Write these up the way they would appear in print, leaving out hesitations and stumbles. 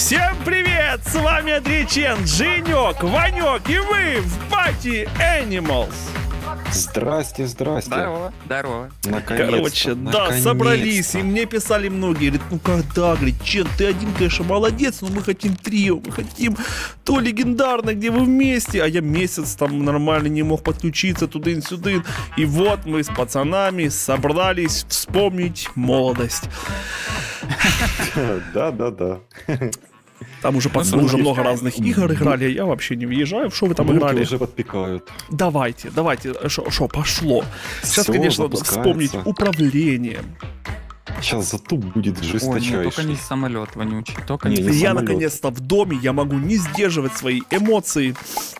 Всем привет! С вами Андрейчен, Женек, Ванек и вы в пати Animals. Здрасте, здрасте. Здорово, здорово. Наконец-то, Короче, да, собрались, и мне писали многие, говорят, ну когда, говорит, Чен, ты один, конечно, молодец, но мы хотим трио, мы хотим то легендарное, где вы вместе, а я месяц там нормально не мог подключиться туда-сюда, и вот мы с пацанами собрались вспомнить молодость. Да. Там уже пацаны уже много разных игр играли, я вообще не въезжаю, в что вы там Руки играли? уже подпекают. Давайте, шо, пошло. Сейчас, Всё, конечно, надо запускается. вспомнить управление. Сейчас затуп будет Ой, нет, жесточайший. только не самолет вонючий, только Не, не не Я самолет. наконец-то в доме, я могу не сдерживать свои эмоции.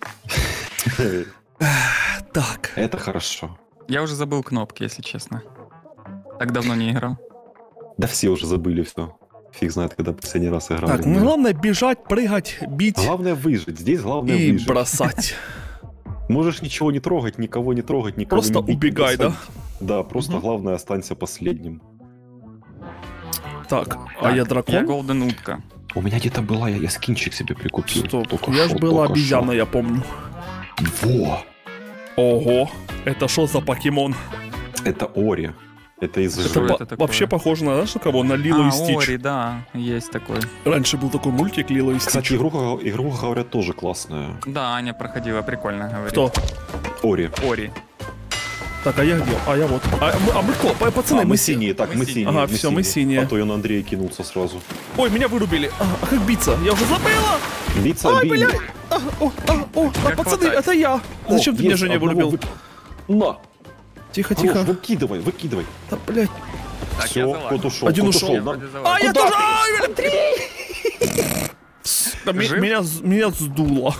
Так, Это хорошо. Я уже забыл кнопки, если честно. Так давно не играл. Да все уже забыли все. Фиг знает, когда последний раз играли. так, ну главное бежать, прыгать, бить Главное выжить. Здесь главное и выжить. бросать. Можешь ничего не трогать, никого не трогать, никого Просто не бить, убегай, не да? бросать. Да, просто Мгм. главное останься последним. Так, Так, а я Я дракон? Голден Утка. У меня где-то была, я скинчик себе прикупил. Стоп, Только я ж шо, была только обезьяна, шо. я помню. Во! Ого, это что за покемон? Это Ори. Это из Это, Что Жи- это такое? вообще похоже на, знаешь, на кого? На Лило и Стич. Ори, да, есть такой. Раньше был такой мультик Лило и Стич. Кстати, игру, говорят, тоже классная. Да, Аня проходила, прикольно говорит. Кто? Ори. Ори. Так, а я где? А я вот. А мы кто? Пацаны, мы мы синие, так, мы мы синие. синие. Ага, всё, мы синие. А то я на Андрея кинулся сразу. Ой, меня вырубили. А как биться? Я уже забыла. Биться, Ай, бей. блядь. Как Пацаны, хватать? это я. Зачем ты меня, Есть, Женя, одного вырубил? На, Тихо, хорош, тихо. выкидывай. Да, блядь. Так, я Все, залазил. кот ушел. Один кот ушел. Я да? вроде залазил. А, я Куда тоже. ты? Ай, блядь. Да, Жив? меня сдуло.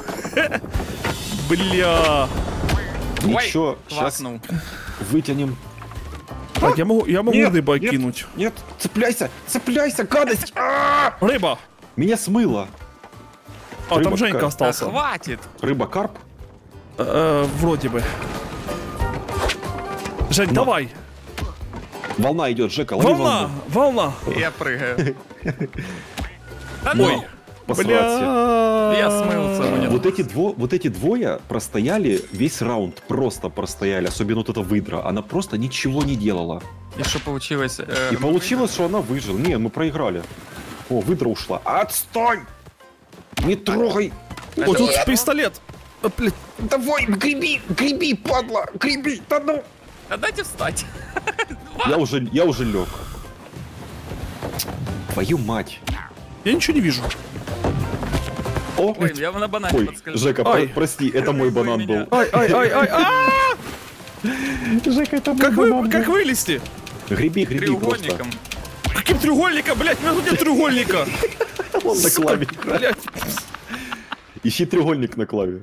Бля. Ничего, сейчас Квакнул. вытянем. Так, я могу Нет, рыбой нет. кинуть. Нет, цепляйся, гадость! А! Рыба. Меня смыло. А, там Рыба Женька какая? Да остался. хватит! Рыба-карп? Вроде бы. Жень, На. давай. Волна идет, Жека, лови Волна, волну. волна. Я прыгаю. Да ну! Ой. Посраться. Бля. Я смылся, мне Вот эти двое простояли весь раунд, просто простояли, особенно вот эта выдра. Она просто ничего не делала. И что получилось? И получилось, что она выжила. Не, мы проиграли. О, выдра ушла. Отстой! Не трогай! О, тут пистолет. А, блядь. Давай, греби, падла, греби, да ну! Да дайте встать. Я уже лег. Твою мать. Я ничего не вижу. О, Ой, я на банане ой, подскажу. Жека, Ай. прости, это мой банан меня. был. Ай. Жека, это мой Как вылезти? Греби просто. Треугольником. Каким треугольником, блядь? У меня тут нет треугольника. Он на клаве. Блядь. Ищи треугольник на клаве.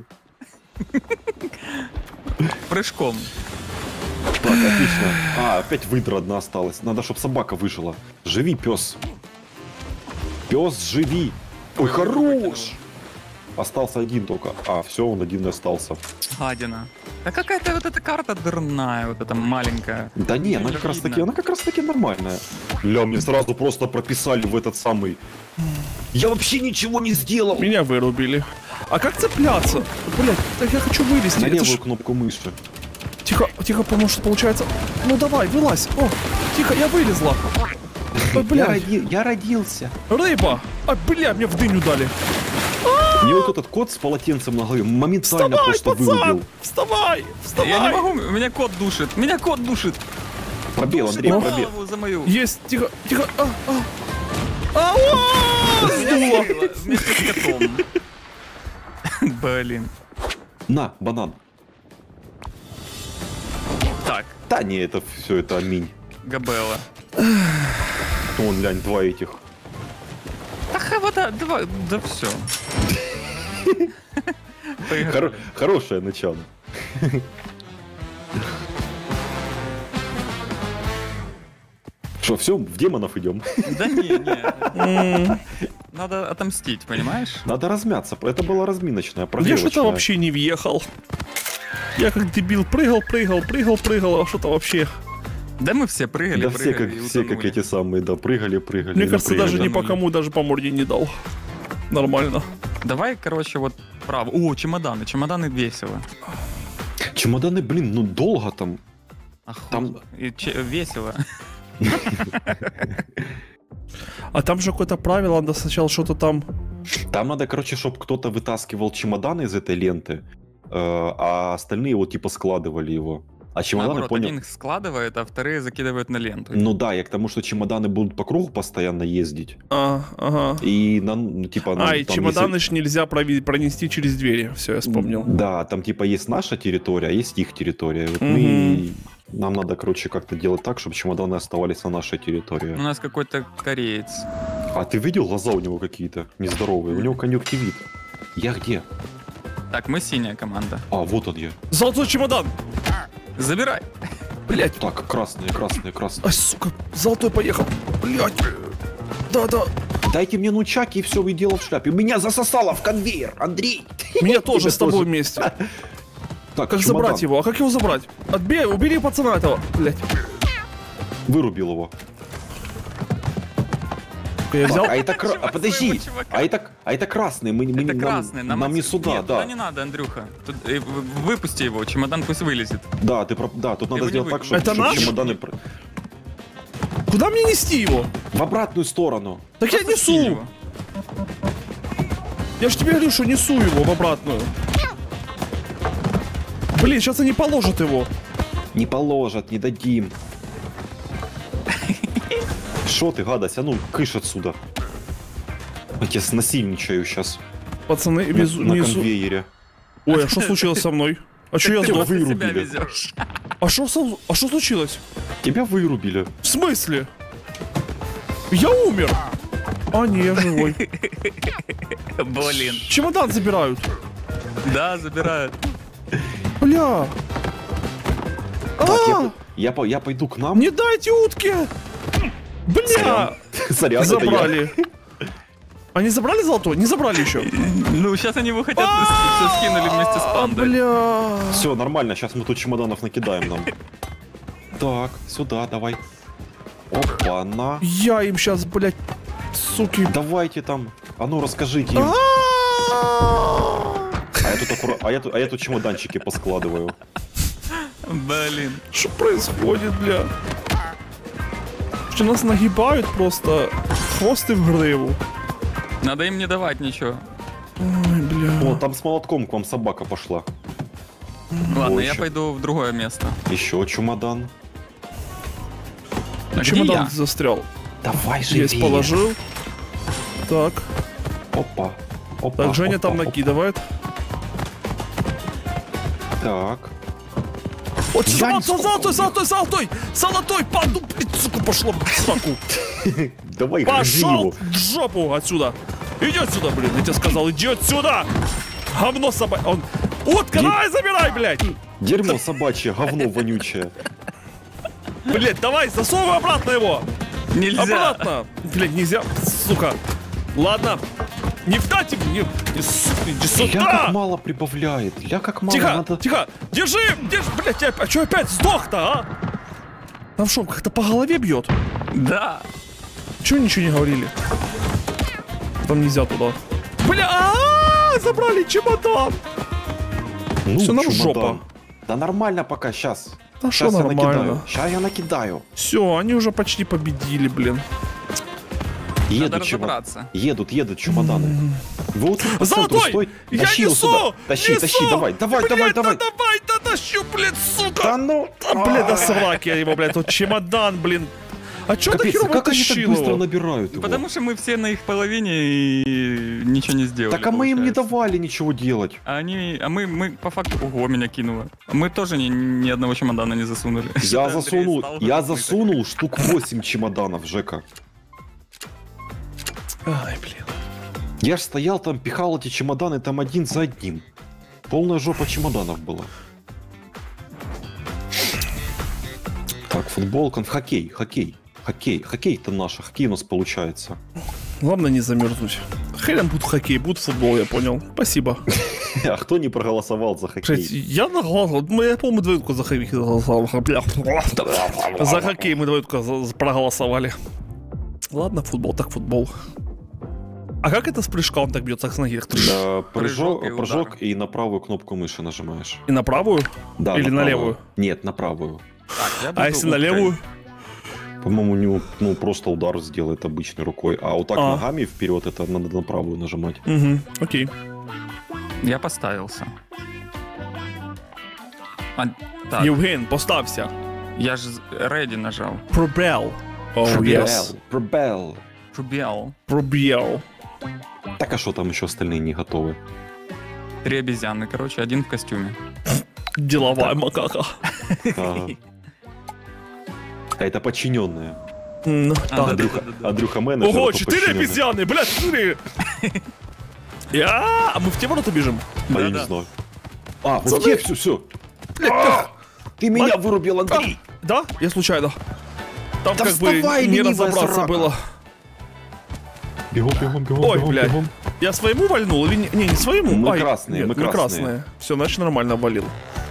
Прыжком. Так, отлично. А, опять выдра одна осталась. Надо, чтобы собака выжила. Живи, пес. Пес, живи. Ой, хорош. Остался один только. А, все, он один и остался. Гадина. Да какая-то вот эта карта дурная, вот эта маленькая. Да не, она как раз таки нормальная. Ля, мне сразу просто прописали в этот самый... Я вообще ничего не сделал. Меня вырубили. А как цепляться? Блядь, так я хочу вылезти. На Это левую ж... кнопку мыши. Тихо, потому что получается... Ну давай, вылазь. О, тихо, я вылезла. Ой, блядь, Я родился. рыба. А, бля, мне в дыню дали. Мне вот этот кот с полотенцем на голове моментально Вставай, просто пацан! вырубил. Вставай! Я не могу, меня кот душит. Меня кот душит. Пробел, Андрей, Ох. пробел. Голову за мою. Есть, тихо. Ауа! Меня накрыло вместе с котом. Блин. На, банан. Так, Да не, это все, это аминь. Габелла. Вон, глянь, два этих. Да вода, давай, да все. Хорошее начало. Что, все, в демонов идем? Да не. Надо отомстить, понимаешь? Надо размяться. Это была разминочная, Я проверочная. что-то вообще не въехал. Я как дебил прыгал, а что-то вообще... Да мы все прыгали, Да все прыгали и как утонули. эти самые, да, прыгали. Мне кажется, даже напрыгали. ни по кому даже по морде не дал. Нормально. Давай, короче, вот право. О, чемоданы. Чемоданы весело. Чемоданы, блин, ну долго там. Там весело. А там же какое-то правило, надо сначала что-то там... Там надо, короче, чтобы кто-то вытаскивал чемоданы из этой ленты, а остальные вот типа складывали его. А чемоданы, Наоборот, понял... один их складывает, а вторые закидывают на ленту. Ну да, я к тому, что чемоданы будут по кругу постоянно ездить. Ага. И, типа... И чемоданы ж нельзя пронести через двери. Все, я вспомнил. Да, там типа есть наша территория, а есть их территория. Вот нам надо, короче, как-то делать так, чтобы чемоданы оставались на нашей территории. У нас какой-то кореец. А ты видел глаза у него какие-то нездоровые? У него конъюнктивит. Я где? Так, мы синяя команда. А, вот он я. Золотой чемодан! Забирай. Блять. Так, красные. Ай, сука, золотой поехал. Блять. Да. Дайте мне нунчаки и все, и дело в шляпе. Меня засосало в конвейер, Андрей. Меня тоже с тобой вместе. Так, Как чемодан. забрать его? А как его забрать? Отбей, убери пацана этого. Блять. Вырубил его. Я взял. А это подожди. А это красные. Это красный. Нам не сюда, Нет, да. туда не надо, Андрюха. Тут, выпусти его, чемодан пусть вылезет. Да, тут надо его сделать не так, вы- чтобы Это наш? чемоданы... Куда мне нести его? В обратную сторону. Так я Просто скинь несу. его. Я ж тебе говорю, что несу его в обратную. Блин, сейчас они положат его. Не положат, не дадим. Шо ты, гадость? А ну, кыш отсюда. Я тебя снасильничаю сейчас. Пацаны, На внизу. конвейере. Ой, а что случилось со мной? А что я Ты сдох? просто себя вырубили. везешь. А что случилось? Тебя вырубили. В смысле? Я умер. А, не, я живой. Блин. Чемодан забирают. Да, забирают. Бля. Так, я пойду к нам. Не дайте утки. Бля. Сорян, это я. Забрали. Они забрали золотой? Не забрали еще. Ну, сейчас они его хотят, все скинули вместе с пандой. Бля. Все, нормально, сейчас мы тут чемоданов накидаем нам. Так, сюда, давай. Опа-на. Я им сейчас, блядь, суки. Давайте там. А ну, расскажите им. А я тут чемоданчики поскладываю. Блин. Что происходит, бля? Что нас нагибают просто хвосты в гриву. Надо им не давать ничего. Ой, бля. О, там с молотком к вам собака пошла. Ладно, Ой, я чё. пойду в другое место. Еще чемодан. А где Чемодан я? застрял. Давай же. Здесь положил. Так. Опа. Опа. Так, Женя опа, там опа. накидывает. Так. Вот Я не золотой, паду, блядь, сука, пошла в сраку. Давай, грызи Пошел его. в жопу отсюда. Иди отсюда, блин, я тебе сказал, иди отсюда. Говно собак. Он... Утка, давай забирай, блядь. Дерьмо собачье, говно вонючее. Блядь, давай, засовывай обратно его. Нельзя. Обратно. Блядь, нельзя, сука. Ладно. Не вдать ему, иди Ля как сюда. мало прибавляет. Ля как мало Тихо, надо... тихо. Держи, блядь, а что опять сдох-то, а? Там что, как-то по голове бьет? Да. Чего ничего не говорили? Там нельзя туда. Бля, забрали чемодан. Ну, Всё, нам чемодан. жопа. Да нормально пока, сейчас. Да Сейчас что я нормально? накидаю. Сейчас я накидаю. Все, они уже почти победили, блин. Надо Едут разобраться. Едут чемоданы. Вы вот тут по центру Золотой! стой. Я Тащи его несу! сюда. Тащи, давай. Блядь, да давай, да тащу, блин, сука! Да ну! Да, блин, да срак я его, блядь, тут чемодан, блин. А чё ты Капец, херово как они так тащил быстро его? набирают его? Потому что мы все на их половине и ничего не сделали. Так а мы им не получается. давали ничего делать. А мы по факту... Ого, меня кинуло. Мы тоже ни одного чемодана не засунули. Я засунул штук 8 чемоданов, Жека. Ай, блин. Я ж стоял там, пихал эти чемоданы там один за одним. Полная жопа чемоданов была. Так, футбол, хоккей. Хоккей-то наш, хоккей у нас получается. Главное не замерзнуть. Хрен будет хоккей, будет футбол, я понял. Спасибо. А кто не проголосовал за Блядь, хоккей? я наголосовал. Я, по-моему, двоетку за хоккей голосовал. За хоккей мы двоетку проголосовали. Ладно, футбол так футбол. А как это с прыжка он так бьется с ноги? Прыжок и на правую кнопку мыши нажимаешь. И на правую? Да, Или на правую. левую? Нет, на правую. Так, я А буду если на уткой. левую? По-моему, у него просто удар сделает обычной рукой. А вот так А. ногами вперед это надо на правую нажимать. Угу, окей. Я поставился. Так, Евген, поставься. я же ready нажал. Пробел. Oh, Пробел. yes. Пробел. Пробел. Пробел. Так а что там еще остальные не готовы? 3 обезьяны, короче, 1 в костюме. Деловая макака. Ага. А это подчиненные. Ну, А, так. да-да-да-да. Андрюха менеджер. Ого, а то 4 подчиненные. обезьяны, блядь, 4. А мы в те ворота бежим? А я не Да-да. знаю. А, вот Пацаны. те все. Ты меня вырубил, Андрей. Да? Я случайно. Там Да как бы вставай, не ленивая разобраться срака. было. Бегом. Ой, блядь. Я своему вальнул или не? Не своему. Мы Ай, красные, нет, мы мы красные. красные. Все, значит нормально валил.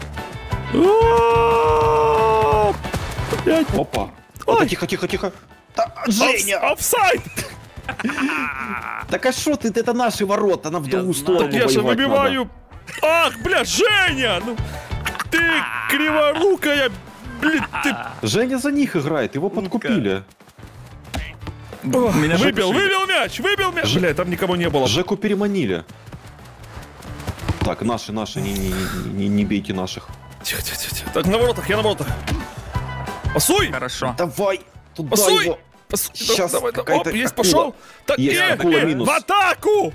Блядь. Опа. Ой. Тихо. Да, Женя! Офсайд! Так а что ты? Это наши ворота, нам в Я другую знаю. сторону Так я же воевать выбиваю. Ах, блядь, Женя! Ну, ты криворукая, блядь, ты... надо. Женя за них играет, его подкупили. Ох, Меня выбил запиши. мяч! Блядь, там никого не было. Жеку переманили. Так, наши, не бейте наших. Тихо. Так, на воротах, я на воротах. Пасуй! Хорошо. Давай, туда Пасуй! его. Пасуй! Щас Давай. какая-то Оп, есть, акула. пошел! Так, Есть акула минус. в атаку!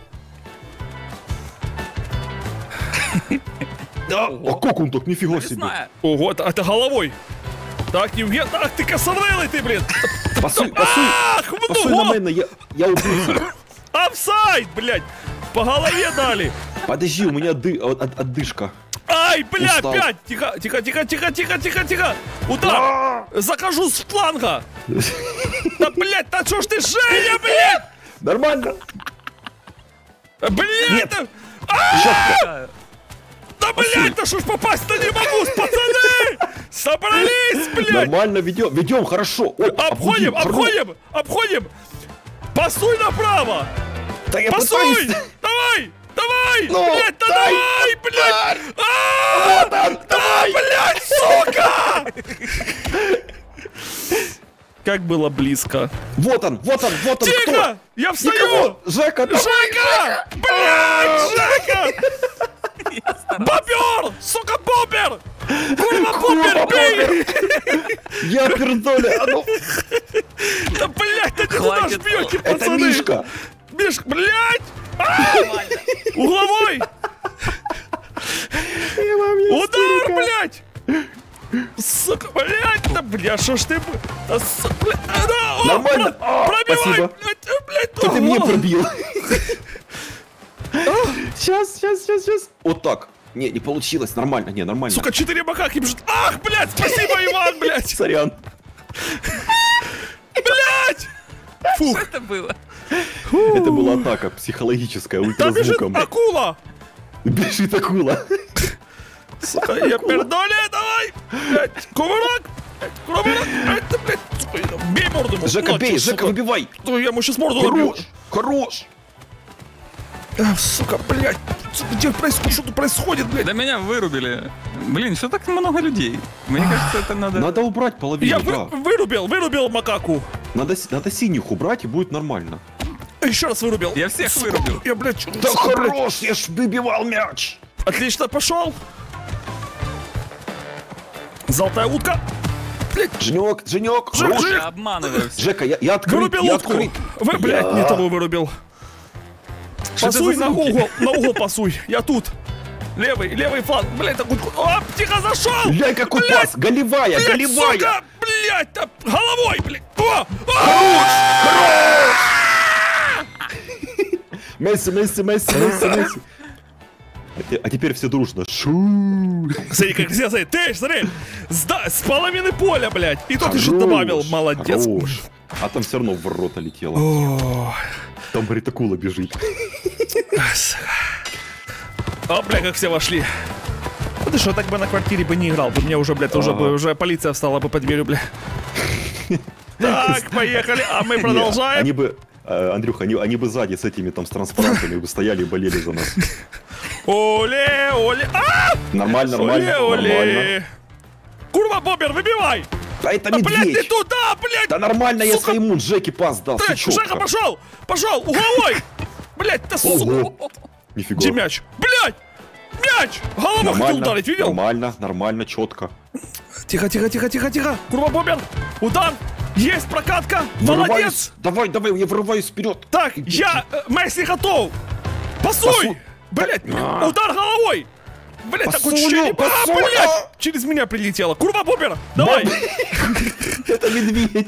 Да. А как он так, нифига Не себе. знаю. Ого, это головой. Так, Евген, ах ты косоврылый ты, блин! Пасуй Ах, на ну, мене, я убийца. офсайд, блядь! По голове дали! Подожди, у меня отдышка. Ай, бля, Устал. опять! Тихо! Удар! Захожу с фланга! Да, блядь, да что ж ты, Женя, блядь! Нормально. Блядь! Нет. Да, да, блядь, да что ж попасть-то не могу, пацаны! Собрались, блядь! Нормально ведем, хорошо. Ой, Обходим! Пасуй направо! Да я Пасуй! пытаюсь. Давай! Ну, Блядь, да дай, давай, блядь! Вот он, Да, давай. блядь, сука! Как было близко. Вот он, кто? Тихо! Я встаю! Никого. Жека, давай. Жека! Блядь, Жека! Бобер! Сука, бобер! Курва, бобер, бей! Я пердоля. А ну, Да, блядь, да не туда ж Хватит. бьете, это пацаны! Мишка. Мишка, блядь! Угловой! Удар, блядь! Сука, блядь, да, бля, шо ж ты... Да, сука, блядь, да, о, Нормально. Пробивай, Спасибо. блядь, Ты меня о. пробил. Сейчас. Вот так. Не получилось. Нормально. Сука, 4 макаки бежит. Ах, блядь, спасибо, Иван, блядь! Сорян. Блядь! Фух, Что это было? Это была атака психологическая, там бежит ультразвуком. акула! Бежит акула. Сука, я пердоле, давай! Блядь, кувырок! Это, блядь, сука, бей морду ему. Жека, На, бей, чё, Жека, сука. выбивай. Ну, я ему сейчас морду набью. Хорош. Сука, блядь, сука, что тут происходит, блядь? Да меня вырубили. Блин, что так много людей? Мне кажется, это надо... Надо убрать Я половину, да. вырубил макаку. Надо синих убрать, и будет нормально. Еще раз вырубил. Я всех Сука, вырубил. Я, блядь, Да сука, блядь. хорош, я ж выбивал мяч. Отлично, пошел. Золотая утка. Женек, Жек, хорош. Я обманываю всех. Жека, я открыт, Вырубил я утку. открыт. Вы, блядь, не того вырубил. Что это Пасуй за на звуки? угол пасуй. Я тут. Левый фланг. Блядь, так утку. Оп, тихо, зашел. Ляй, какой Блядь, пас, голевая. сука, блядь, да, головой, блядь. О! Месси. А теперь все дружно. Шу. Смотри, как все, смотри. С половины поля, блядь. И тот еще Хорош, добавил. Молодец. хорош. А там все равно в ворота летело. О, Там бритакула бежит. О, бля, как все вошли. Ну ты что, так бы на квартире бы не играл бы. Мне уже, блядь, уже полиция встала бы под дверью, бля. Так, поехали. А мы продолжаем. Андрюха, они бы сзади с этими там с транспарантами бы стояли и болели за нас. Оле, оле, Нормально, нормально, нормально. Курва, бомбер, выбивай! Да это Блядь, не медведь! туда, блядь! Да нормально, я сука. своему Джеки пас дал, Блядь, сучок. Жека, пошел! Пошел, угловой! Блядь, да сука! Ого. Нифига. Где мяч? Блядь! Мяч! Голову хотел ударить, видел? Нормально, нормально, четко. Тихо, тихо, тихо, тихо, тихо! Курва, бомбер! Удар! Есть прокатка! Молодец! Давай, давай, я вырываюсь вперед. Так, я... Месси готов! Пасуй! Пасуй. Блядь, удар головой! Блядь, такое Пасуй, ощущение... пасуй. Блядь! Через меня прилетело! Курва, бомбер! Давай! Это медведь.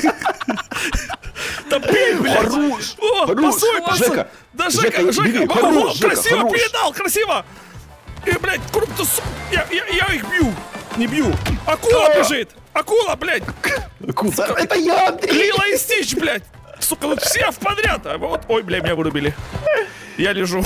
Да бей, блядь! Хорош! О, Хорош! пасуй, пасуй! Жека, Да, Жека, Жека, Жека! бери, О, хорош, Жека, красиво хорош. передал, красиво! И, блядь, круто, я их бью! Не бью! Акула бежит! Акула, блядь! Куда? Это я, Андрей! Лила и Стич, блядь! Сука, вот все в подряд! А вот, ой, блядь, меня вырубили. Я лежу.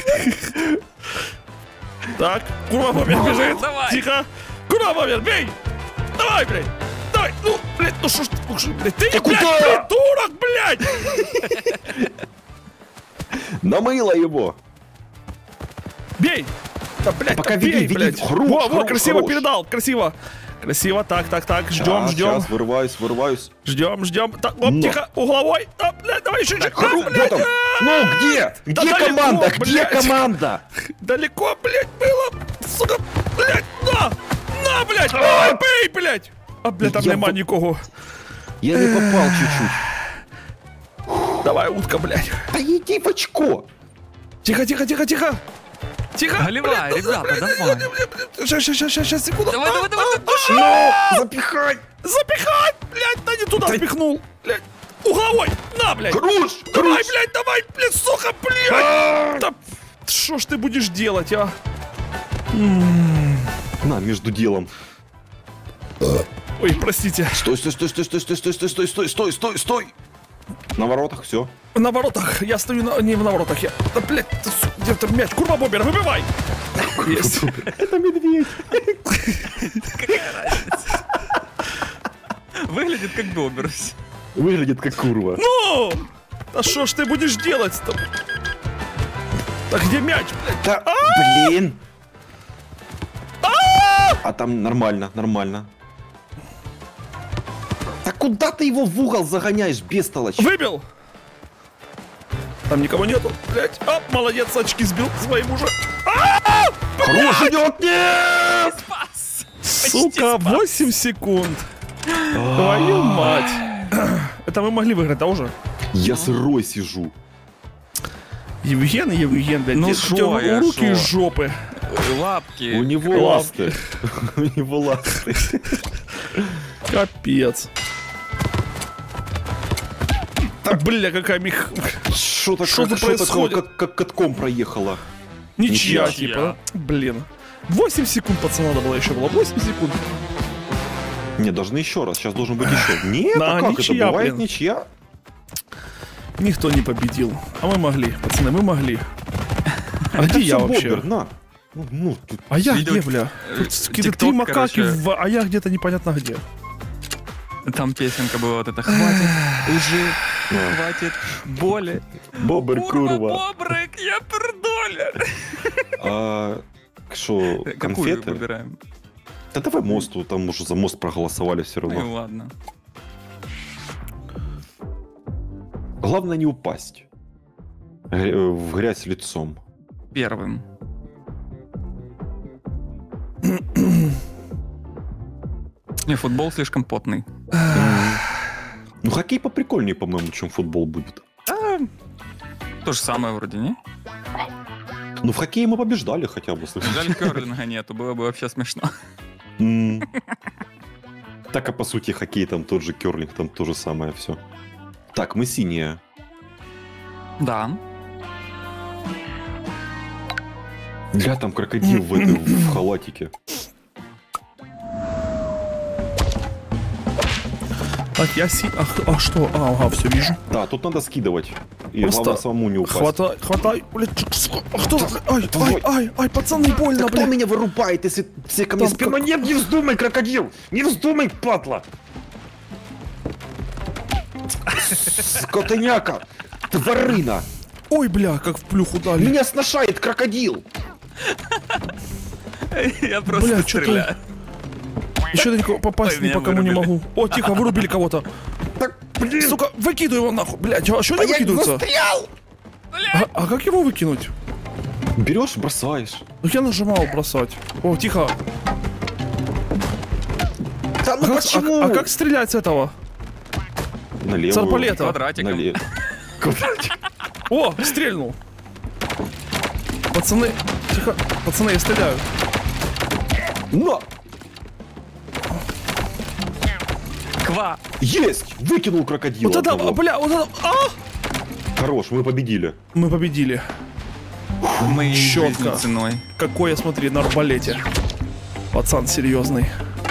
Так, курва, бомбер бежит! Давай. Тихо! Курва, бомбер, бей! Давай, блядь! Давай, ну, блядь, ну шо ж ты, блядь, ты, Ты блядь, куда? придурок, блядь! Намыло его. Бей! Да, блядь, Пока да бей, веди, веди. блядь! Хорош, Во, хорош, красиво хорош. передал, красиво! Красиво, так, ждем, ждем, Сейчас, вырываюсь. ждем. Так, оп, Но. тихо, угловой, да, блядь, давай еще чуть. Хорош, Да, где блядь, там? Ну, где? Да Где далеко, команда? Где блядь. команда? далеко, блядь, было, сука, блядь, на, блядь, давай, бей, блядь. А, блядь, там Я нема в- никого. Я не попал чуть-чуть. Давай, утка, блядь. Да иди в очко. Тихо. Тихо, Голевая, блядь, ребята, блядь, давай. Сейчас, секунду. Давай, давай, давай, Ну, запихай. Запихать, блядь, да не туда Да- впихнул, блядь. Угловой, на, блядь. Хорош, Давай, хорош. блядь, блядь, сука, блядь! Да что ж ты будешь делать, а? На, между делом. Ой, простите. Стой. На воротах, все. На воротах, я стою не в воротах, я... Да, блядь, где-то мяч, курва, бомбер, выбивай! Есть. Это медведь. Выглядит как бомбер. Выглядит как курва. Ну! Да что ж ты будешь делать-то? Так где мяч, блядь? Да, блин. А там нормально. Да куда ты его в угол загоняешь, бестолочь? Выбил! Там никого нету, блядь. А, молодец, очки сбил своим уже. Хорош идет, нет! Спас! Сука, 8 секунд. Твою мать. Это мы могли выиграть, да, уже? Я сырой сижу. Евген, блядь, Ну где шо у тебя я, руки шо? из жопы. Лапки. У него ласты. У него ласты. Капец. Бля, какая мех... Что Что такое, происходит? как катком проехала? Ничья, Ничья. типа. Блин. 8 секунд, пацан, надо было еще было. 8 секунд. Не, должны еще раз. Сейчас должен быть еще. Нет, Да, а как ничья, это бывает? блин. Ничья? Никто не победил. А мы могли, пацаны, мы могли. А где я Всё, вообще? Бобер, на. Ну, тут А я Видео- где, бля? Тут какие-то ТикТок, 3 макаки, короче. а я где-то непонятно где. Там песенка была вот эта. Хватит уже, хватит боли. Бобер курва. Бобрик, я пердоля. А что, Какую конфеты? выбираем? Да давай мосту, там уже за мост проголосовали все Ну и равно. ладно. Главное не упасть в грязь лицом. Первым. Не, футбол слишком потный. Ну хоккей поприкольнее, по-моему, чем футбол будет. То же самое вроде, не? Ну в хоккее мы побеждали хотя бы. слушай. Жаль, керлинга нету, было бы вообще смешно. М. Так, а по сути хоккей там тот же, керлинг там то же самое все. Так, мы синие. Да. Бля, там крокодил в халатике. Так, я А что? Ага, все вижу. Да, тут надо скидывать. И Просто главное самому не упасть. Хватай, блядь, кто? Давай. Ай, пацаны, больно, Кто блядь. меня вырубает, если все ко мне Там спиной? как- Нет, не вздумай, крокодил! Не вздумай, падла! скотыняка! Тварина! Ой, бля, как в плюху дали. Меня сношает крокодил! Я просто Бля, чё стреляю. Еще далеко попасть Ой, ни меня по кому не вырубили. могу. О, тихо, вырубили кого-то. Так, блин! Сука, выкидывай его нахуй. Блядь, а что не я выкидывается? застрял! А как его выкинуть? Берешь, бросаешь. Ну я нажимал бросать. О, тихо. Да ну почему? А как стрелять с этого? Налево. С арбалета. Квадратиком. Квадратик. О, стрельнул. Пацаны, тихо. Пацаны, я стреляю. На! Ква. Есть! Выкинул крокодила. Вот это, одного. бля, вот это. Хорош, мы победили. Мы победили. Моей Чётко. жизни ценой. Какой я, смотри, на арбалете. Пацан серьезный.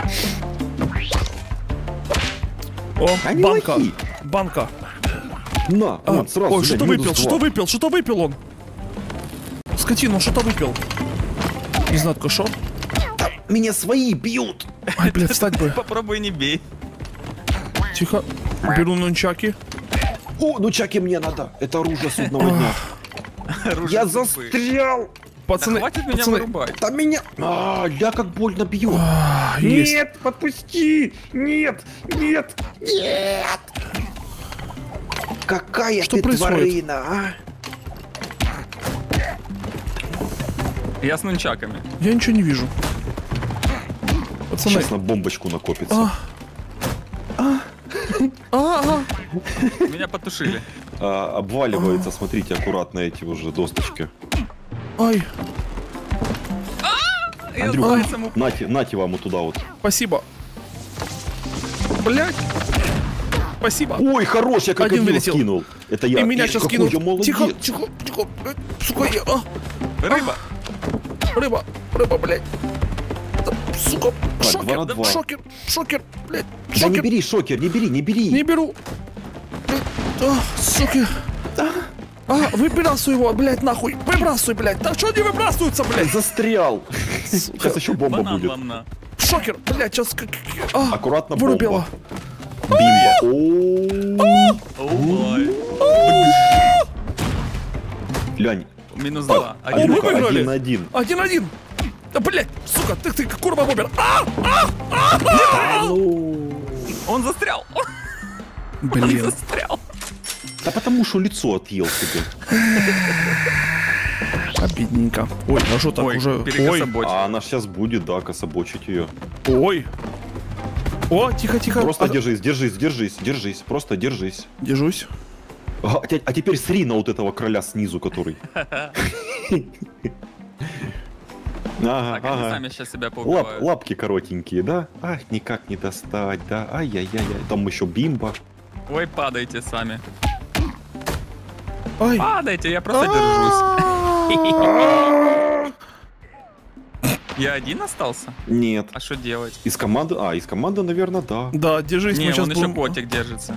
О, Они банка. лохи. Банка. На, А, вот сразу. ой, блядь, что-то минус выпил, 2. что выпил, что выпил он? Скотина, он что-то выпил. Не знаю, только что. Меня свои бьют. Ай, блядь, встать бы. Попробуй не бей. Тихо. Беру нунчаки. О, ну чаки мне надо. Это оружие судного дня. Оружие Я тупые. застрял. Пацаны, Хватит меня пацаны. вырубать. Да меня... я как больно бью. Есть. Нет, подпусти. Нет, нет, нет. Какая Что ты происходит? тварина, а? Я с нунчаками. Я ничего не вижу. Пацаны. Сейчас на бомбочку накопится. Меня потушили. Обваливается, смотрите, аккуратно эти уже досточки. Ай, Я Андрюха, пальцем уп- нате вам вот туда вот. спасибо. Блять. Спасибо. Ой, хорош, я крокодила вылетел. скинул. Это я. И меня сейчас Какой кинут. я молодец. Тихо, тихо, тихо. Сука, я... Рыба. Рыба, блядь. Да, сука, Так, шокер, 2 на 2. шокер, блядь, Да не шокер. бери шокер, не бери, не бери. Не беру. Блядь, суки. Выбрасывай его, блядь, нахуй. Выбрасывай, блядь. Да что не выбрасываются, блядь? Застрял. Сейчас еще бомба Банан будет. вам на. Шокер, блядь, сейчас как... Аккуратно Вырубила. бомба. Бимба. О, бой. Глянь. Минус 2. мы Андрюха, выиграли. 1-1. 1-1. Да, блядь, сука, ты курва бобер. Он застрял. Он Блин. застрял. Да потому что лицо отъел себе. Обидненько. Ой, а что так Ой, уже? Ой, перекособочил. А она сейчас будет, да, кособочить ее. ой. О, тихо, тихо. Просто держись. Просто держись. Держусь. А теперь сри на вот этого короля снизу, который. Ага, Так, они ага. сами сейчас себя поубивают. Лапки коротенькие, да? Ах, никак не достать, да? Ай-яй-яй-яй. Там еще бимба. Ой, падайте сами. Ай. Падайте, я просто держусь. Я один остался? Нет. А что делать? Из команды, наверное, да. Да, держись, Не, мы сейчас он еще будем... котик держится.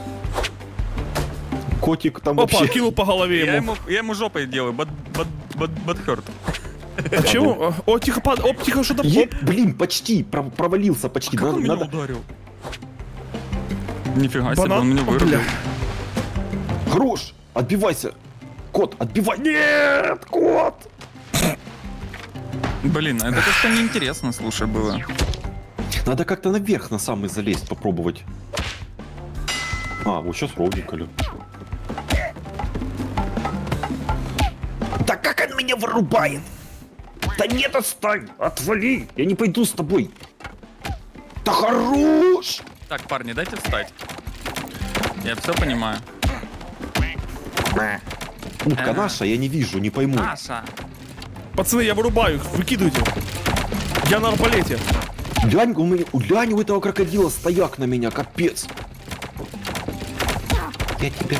Котик там Опа, вообще... кинул по голове ему. Я ему жопой делаю, бадхерт. А чего? О, тихо, оп, тихо, что-то... Блин, почти, провалился почти. Как он меня Надо... ударил? Нифига себе, Банан? он меня вырубил. Бля. Хорош! Отбивайся! Кот, отбивай! Нет, кот! Блин, это как-то неинтересно, слушай, было. Надо как-то наверх на самый залезть, попробовать. Вот сейчас ровненько. Да как он меня вырубает? Да нет, отстань! Отвали! Я не пойду с тобой! Да хорош! Так, парни, дайте встать. Я все понимаю. Утка наша, я не вижу, не пойму. Наша. Пацаны, я вырубаю их, выкидывайте. Я на арбалете. Глянь, глянь, у этого крокодила стояк на меня, капец. Я тебя...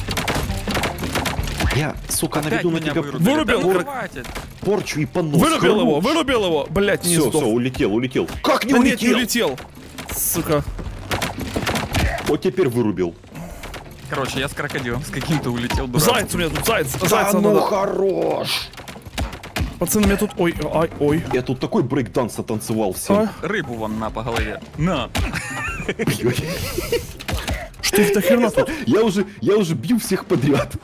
Я, сука, Опять наведу на меня тебя вырубили. Вырубил. Да ну хватит. порчу и понос. Вырубил его, блять, не Все, сдох. улетел. Как не Да нет, не улетел? улетел. Сука. Вот теперь вырубил. Короче, я с крокодилом с каким-то улетел. дурак. Заяц у меня тут, заяц. Да Зайца ну надо. хорош. Пацаны, мне тут... Ой. Я тут такой брейкданс танцевал всем. Рыбу вон на по голове. На. Что это херня тут? Я уже бью всех подряд.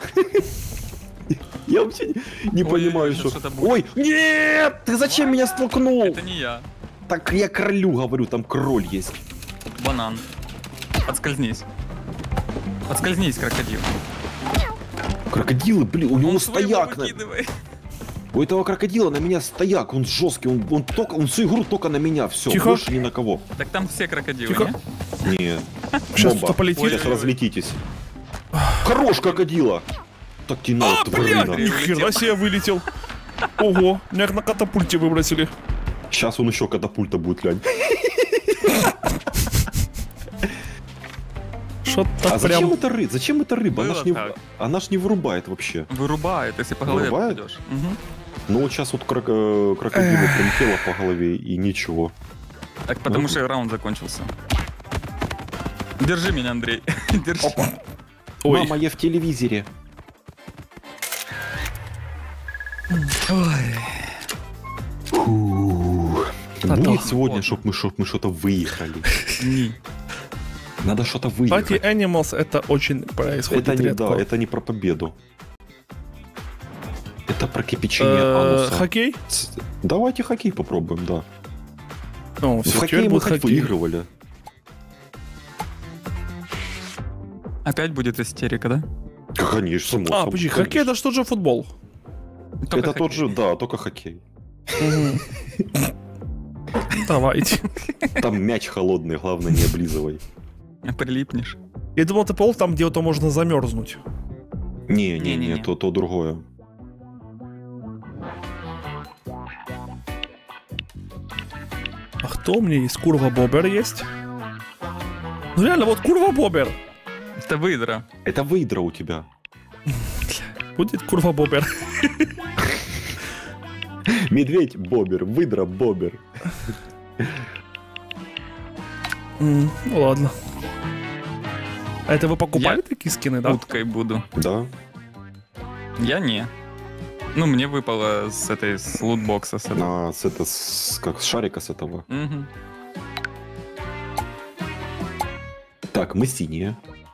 Я вообще не понимаю, сейчас что... что-то будет. Ой, нет! Ты зачем меня столкнул? Это не я. Так я кролю говорю, там кроль есть. Банан. Подскользнись. Подскользнись, крокодил. Крокодилы, блин, у него Он своего стояк. выкидывай. У этого крокодила на меня стояк, он жесткий, он всю игру только на меня, все, Тихо. больше ни на кого. Так там все крокодилы, Тихо. не? Нет. Сейчас Бомба. кто-то полетит. Сейчас разлетитесь. Хорош крокодила! Так тебе надо, Блядь, тварина. нихера себе вылетел. Ого, меня на катапульте выбросили. Сейчас он еще катапульта будет, глянь. Что-то А зачем прям... это рыба? Зачем это рыба? Было так. Она ж не вырубает вообще. Вырубает, если по голове Вырубает? попадешь. Мгм. Ну вот сейчас вот крокодилу прилетело по голове и ничего. Так потому что раунд закончился. Держи меня, Андрей. Держи. Ой. Мама, я в телевизоре. Фух. Будет сегодня, ладно. чтоб мы что-то выиграли. Не. Надо что-то Кстати, выиграть. Animals это очень происходит Это не, редко. да, это не про победу. Это про кипячение ануса. Хоккей? Давайте хоккей попробуем, да. Ну, В все, хоккее теперь мы будет хоть хоккей. выигрывали. Опять будет истерика, да? Конечно, само А, собой, подожди, конечно. хоккей это что же футбол? Только Это тот хоккей. же, да, только хоккей. Давайте. Там мяч холодный, главное не облизывай. Прилипнешь. Я думал, это пол там, где вот можно замерзнуть. Не-не-не, Не-не-не. то другое. А кто у меня есть? Курва Бобер есть? Ну реально, вот Курва Бобер. Это выдра. Это выдра у тебя. Будет Курва Бобер. Медведь бобер, выдра бобер. Ну ладно. А это вы покупали Я такие скины, да? Уткой буду. Да. Я не. Ну, мне выпало с этой, с лутбокса. С этого. Как с шарика с этого. Мгм. Так, мы синие.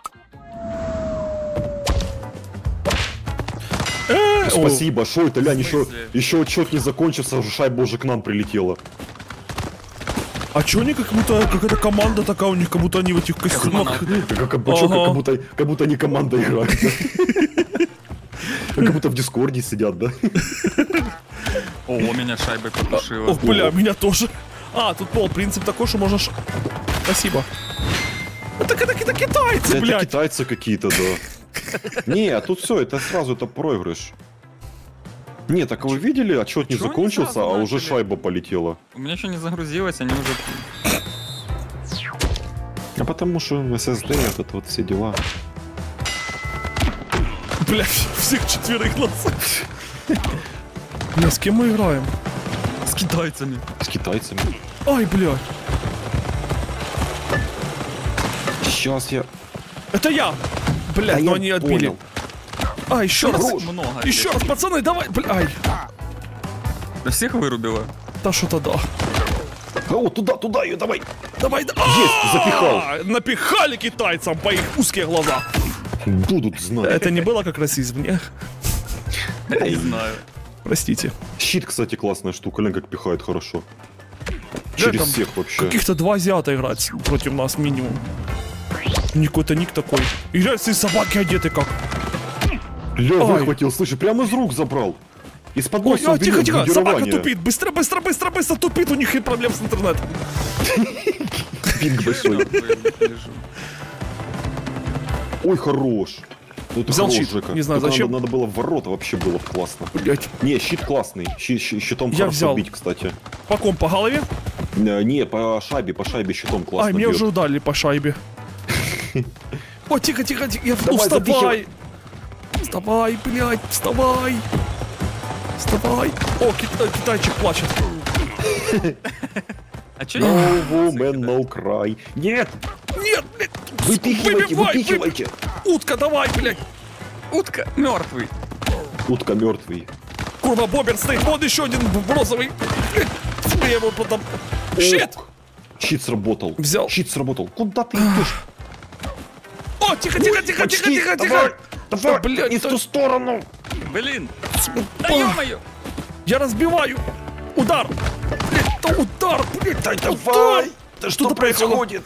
Спасибо, шо это, лянь, В смысле? еще отчет не закончился, уже шайба уже к нам прилетела. А чё они как будто какая-то команда такая у них, как будто они в этих костюмах. Космонавты. Как будто они команда играют. Как будто в Дискорде сидят, да? О, меня шайбой потушило. Ох, бля, меня тоже. А, тут пол, принцип такой, что можешь... Спасибо. Это китайцы, Это блядь. китайцы какие-то, да. Не, тут все, это сразу это проигрыш. Не, так вы видели, отчет не Чё они закончился, сразу а уже начали? шайба полетела. У меня еще не загрузилось, они уже... А потому что SSD, вот это вот все дела. Блядь, всех четверых нас. Бля, с кем мы играем? С китайцами. С китайцами. Ай, блядь. Сейчас я... Это я. Блядь, Да но я они отбили. понял. А, еще раз. Нас много. Еще раз, пацаны, давай. Бля, ай. Да всех вырубило. Да что-то да. О, туда ее, давай. Давай, да. Есть, запихал. Напихали китайцам по их узкие глаза. Будут знать. Это не было как расизм, не? Не знаю. Простите. Щит, кстати, классная штука, глянь, как пихает хорошо. Да, Через там всех вообще. Каких-то два азиата играть против нас минимум. Какой-то ник такой. И глянь, собаки одеты как. Ля, Ай. выхватил, слышишь, прямо из рук забрал. Из-под Ой, носа а, тихо, тихо, собака бандирование. тупит. Быстро, быстро, быстро, быстро тупит. У них и проблем с интернетом. Пинг большой. Лежу. Ой, хорош. Ну, это Взял хорош, щит. Жека. Не знаю, Только зачем. Надо было в ворота, вообще было бы классно. Блять. Не, щит классный. Щитом Я хорошо взял. бить, кстати. По ком, по голове? Не, по шайбе щитом классно Ай, мне бьет. уже ударили по шайбе. О, тихо, тихо, тихо. Ну, Давай, вставай. Вставай, блядь, вставай. Вставай. О, китайчик плачет. А чё No я... woman, no cry. Нет! Нет, блядь. Выпихивайте, Выбивай, выпихивайте! Утка, давай, блядь. Утка, мертвый. Утка мертвый. Курва, бобер стоит. Вот еще один розовый. Блядь, я его потом... Щит. Щит сработал. Взял. Щит сработал. Куда ты идешь? О, тихо, тихо, тихо, тихо, тихо, Давай, тихо. давай, Блядь, не в ту сторону. Блин. Да ё-моё. Я разбиваю. Удар. Блядь, да удар, блядь, Да удар. давай. Да Что-то происходит.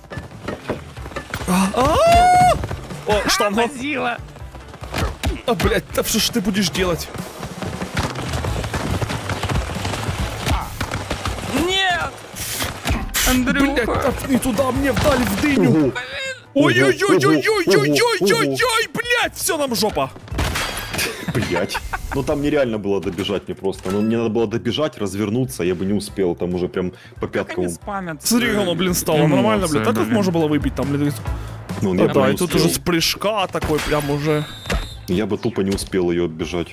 О, штанга. Возила. А, блядь, да что ж ты будешь делать? Нет. Блядь, Андрюха. так не туда, мне вдали в дыню. Ого. Ой-ой-ой-ой-ой-ой-ой-ой, блядь, все нам жопа. Блять. Ну там нереально было добежать мне просто. Ну мне надо было добежать, развернуться, я бы не успел. Там уже прям по Как пяткам. они спамят. Смотри, оно, блин, стало нормально, блин. Так как можно было выпить там, блин? Ну, Да, я бы да, не и тут успел. уже с прыжка такой прям уже. Я бы тупо не успел ее отбежать.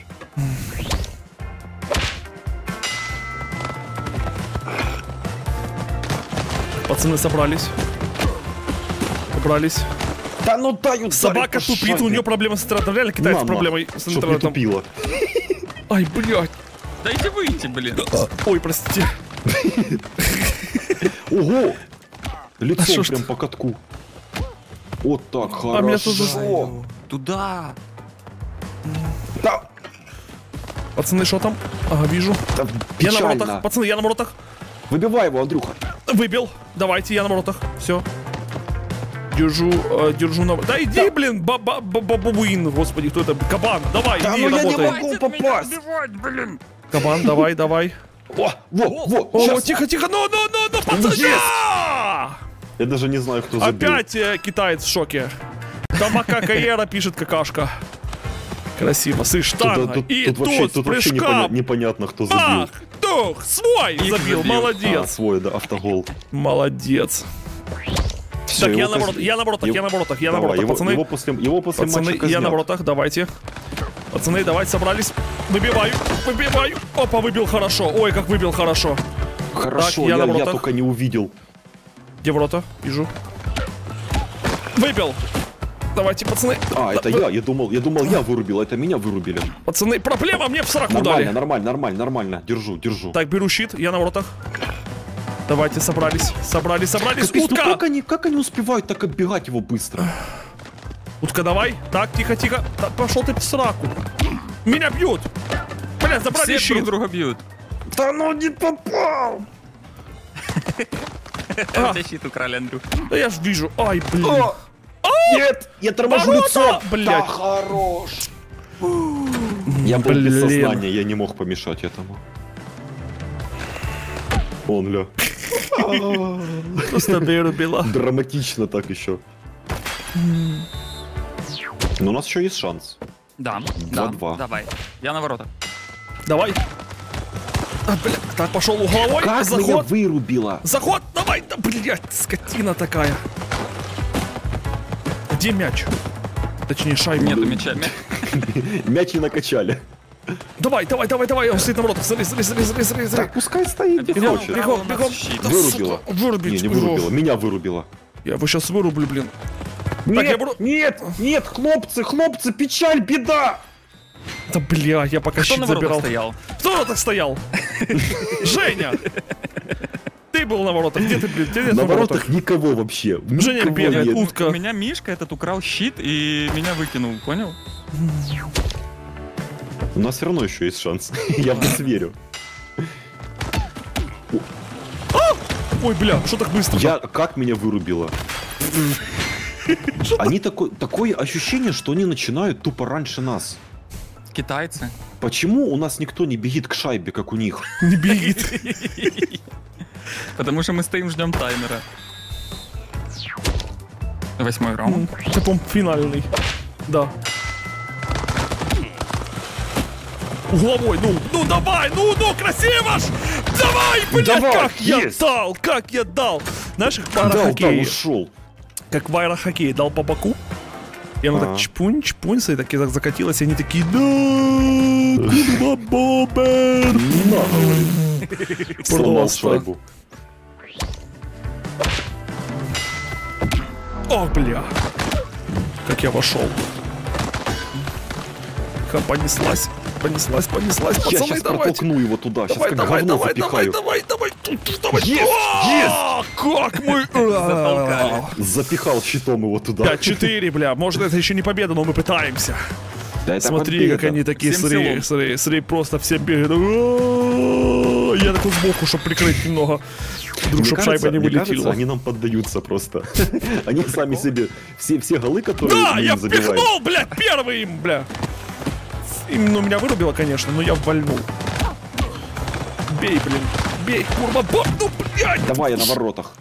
Пацаны собрались. Собрались. Да ну дай Собака тупит, у нее проблемы с интернетом. Реально китайцы с проблемой с Чтоб не интернетом. тупила. Ай, блядь. Дайте выйти, блин. Ой, простите. Ого! А Лицом шо ж прям по катку. Вот так, А меня тут хорошо. Туда. Да, Пацаны, что там? Ага, вижу. да, Я на воротах. печально. Пацаны, я на воротах. Выбивай его, Андрюха. Выбил. Давайте, я на воротах. Все. Держу, держу на... Да иди, блин, бабуин, господи, кто это? Кабан, давай, Да иди, ну я не работай. могу попасть. блин. Кабан, давай, давай. О, во, О, щас. тихо, тихо, ну, пацаны! Есть. Я даже не знаю, кто забил. Опять китаец в шоке. Да макака Ера пишет какашка. Красиво, слышь, штанга. И тут вообще, тут с тут вообще прыжка. непонятно, кто забил. Ах, тух, свой Их забил, забил. молодец. Свой, да, автогол. Молодец. Всё, Так, его я на каз- воротах, я на воротах, его- я на воротах, я на Давай, воротах, пацаны. Его после Пацаны, матча я казнят. на воротах, давайте. Пацаны, давайте, собрались. Выбиваю, выбиваю. Опа, выбил хорошо. Ой, как выбил хорошо. Хорошо, Так, я на я воротах. только не увидел. Где ворота? Вижу. Выбил. Давайте, пацаны. А, это я думал, я вырубил, это меня вырубили. Пацаны, проблема, мне в сраку Нормально, дали. нормально. Держу. Так, беру щит, я на воротах. Давайте, собрались. Капец, ну Утка! как они успевают так оббегать его быстро? Утка, давай. Так, тихо. Да, пошел ты в сраку. Меня бьют. Бля, забрали Все друг щит. друга бьют. Да ну не попал! А. Защиту украли, Андрюх. Да я ж вижу. Ай, блин. О! Нет, я торможу Ворота! лицо. Блядь. Да хорош. Я был без Блин. сознания, я не мог помешать этому. Он, ля. Просто вырубила. Драматично так еще. Но у нас еще есть шанс. Да, 2-2. давай. Я на воротах. Давай. А, бля, так, пошел угловой. Как меня Заход. вырубило? Заход, давай. Да, блядь, скотина такая. Где мяч? Точнее, шайба. Нету мяча. Мяч не накачали. Давай. Он стоит на воротах. Смотри. Так, пускай стоит, не Бегом, хочет. бегом. У нас щит. Да, Вырубила. сука, вырубить. Не вырубила, меня вырубила. Я его сейчас вырублю, блин. Так, я буду... Нет, хлопцы, печаль, беда! Да, бля, я пока Кто щит на воротах забирал. стоял? Кто на воротах стоял? Женя! Ты был на воротах. Где ты, блин? Где нет На воротах никого вообще. Женя Никого бегает, нет. утка. У меня Мишка этот украл щит и меня выкинул, понял? У нас все равно еще есть шанс. Я в нас верю. Ой, бля, что так быстро? Как меня вырубило? Они такое ощущение, что они начинают тупо раньше нас. Китайцы. Почему у нас никто не бегит к шайбе, как у них? Не бегит. Потому что мы стоим, ждем таймера. 8-й раунд. Это, по-моему, финальный. Да. Угловой, ну давай, ну, красиво ж! Давай, блядь, Давай, как есть. я дал! Знаешь, как в Да, аэрохоккее, ушел. как в аэрохоккее дал по боку, и оно так чпунь, и так закатилось, и они такие, да, курва бобер! Сломал Просто. шайбу. О, бля! Как я вошел. Как понеслась. понеслась, Я пацаны, сейчас давайте. протолкну его туда, сейчас как Давай, говно давай, запихаю. давай. Есть, А, как мы... Затолкали. Запихал щитом его туда. 5-4, бля, может это еще не победа, но мы пытаемся. Да это Смотри, победа. как они такие, Всем селом. смотри, просто все бегают. О, я такой сбоку, чтобы прикрыть немного. Вдруг, Мне чтоб кажется, шайба не мне кажется, вылетела. они нам поддаются просто. Они сами себе, все голы, которые Да, мы я им забиваем. впихнул, блядь, первый им, бля. Ну, меня вырубило, конечно, но я вальнул. Бей, блин, бей, курва, ну, блядь. Давай, я на воротах.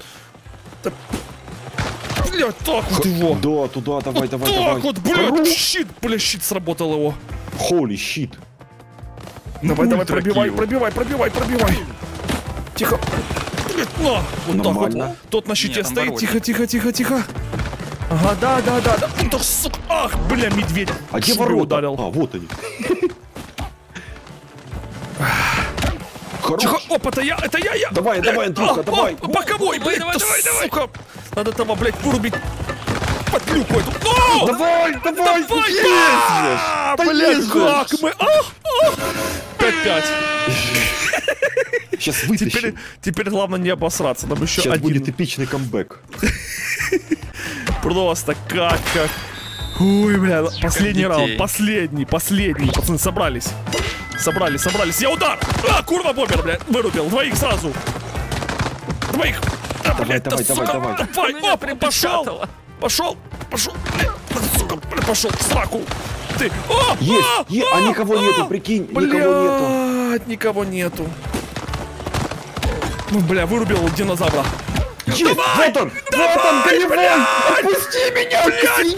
Блядь, так вот его. Да, туда, давай. Так вот, блядь, щит сработал его. Holy shit. Давай, Ультра пробивай. Тихо. Блядь, на, вот Нормально. так вот. Тот на щите Нет, там стоит, тихо. Ага, да. Да, сука, ах, бля, медведь. А где Шубой ворота? ударил. А, вот они. Тихо, Хорош. опа, это я. Давай, Андрюха, давай. Боковой, блядь, давай, да давай. сука. Надо того, блядь, вырубить подлюку эту. О! Давай. А, Да блядь, есть как же. мы... 5-5. Сейчас вытащим. Теперь главное не обосраться, нам еще Сейчас будет один. эпичный камбэк. Просто как. Ой, бля, последний детей. раунд, последний. Пацаны, собрались. Я удар! А, курва бомбер, блядь, вырубил. Двоих сразу. Двоих. А, блядь, Давай. Давай, Меня оп, припечатало. Пошел. Сука, блядь, пошел в сраку. Ты. О, Есть, а никого нету, прикинь, никого нету. Блядь, никого нету. Ну, бля, вырубил динозавра. Есть, вот он, голевой! Отпусти меня, блядь!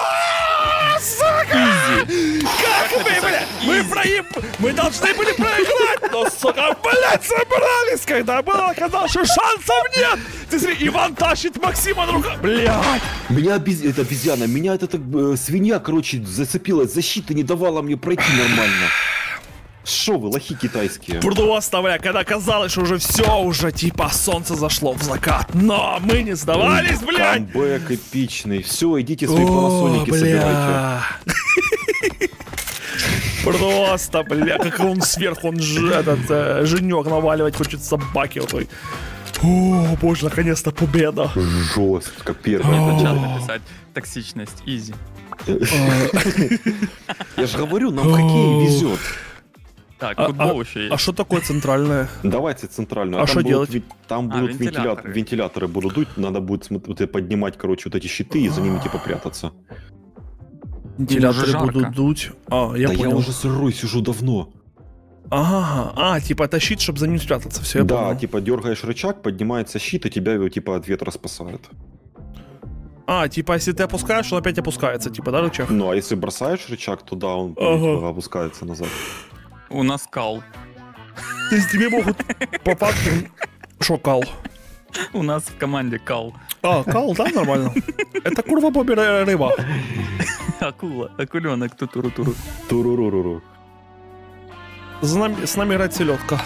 Как мы, бля? Мы должны были проиграть, но, сука, блядь, собрались, когда оказалось, что шансов нет. Ты смотри, Иван тащит Максима на руках. Блядь. Меня это обезьяна, меня эта свинья, короче, зацепилась, защита не давала мне пройти нормально. Шо вы, лохи китайские? Просто, бля, когда казалось, что уже типа солнце зашло в закат, но мы не сдавались, блядь. Камбэк эпичный. Все, идите свои парасолики собирайте. Просто, бля, как он сверху, он же этот женек наваливать хочет собаки вот той. О, боже, наконец-то победа. Жестко, как первый. Чат написать токсичность, изи. Я же говорю, нам в хоккее везет. Так, футбол еще А есть. что такое центральное? Давайте центральную. А там что будут делать? Там А, будут вентиляторы. вентиляторы будут дуть, надо будет поднимать, короче, вот эти щиты и за ними типа прятаться. Вентиляторы жарко. будут дуть. А, я Да я понял. уже сырой сижу давно. Ага, типа тащить, чтобы за ним спрятаться, все, я Да, понял. типа дергаешь рычаг, поднимается щит, и тебя его типа от ветра спасает. А, типа, если ты опускаешь, он опять опускается, типа, да, рычаг? Ну, а если бросаешь рычаг, то да, он Ага. опускается назад. У нас кал. То есть тебе могут по факту... Шо, кал? У нас в команде кал. А, кал, да, нормально? Это курва бобера рыба. Акула, акуленок, тутуру-туру. Туруруруру. С нами играет селедка.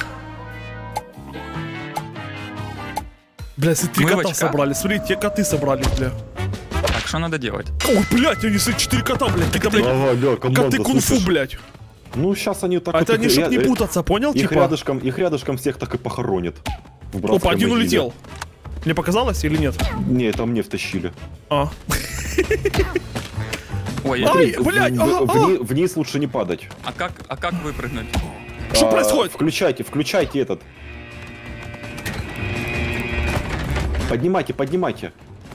Бля, если 3 Мы в кота очках? собрали, смотри, те коты собрались, бля. Так, что надо делать? О, блядь, они 4 кота, блядь, какие-то, блядь, Ага, да, команда, коты кунг-фу, слышишь? блядь. Ну, сейчас они так А вот это они, их- чтоб не я- путаться, понял, Их типа? рядышком всех так и похоронят. В братской Опа, один могиле. улетел. Мне показалось или нет? Не, это мне втащили. А. Ой, я... Ай, блядь, Вниз лучше не падать. А как выпрыгнуть? Что происходит? Включайте этот. Поднимайте.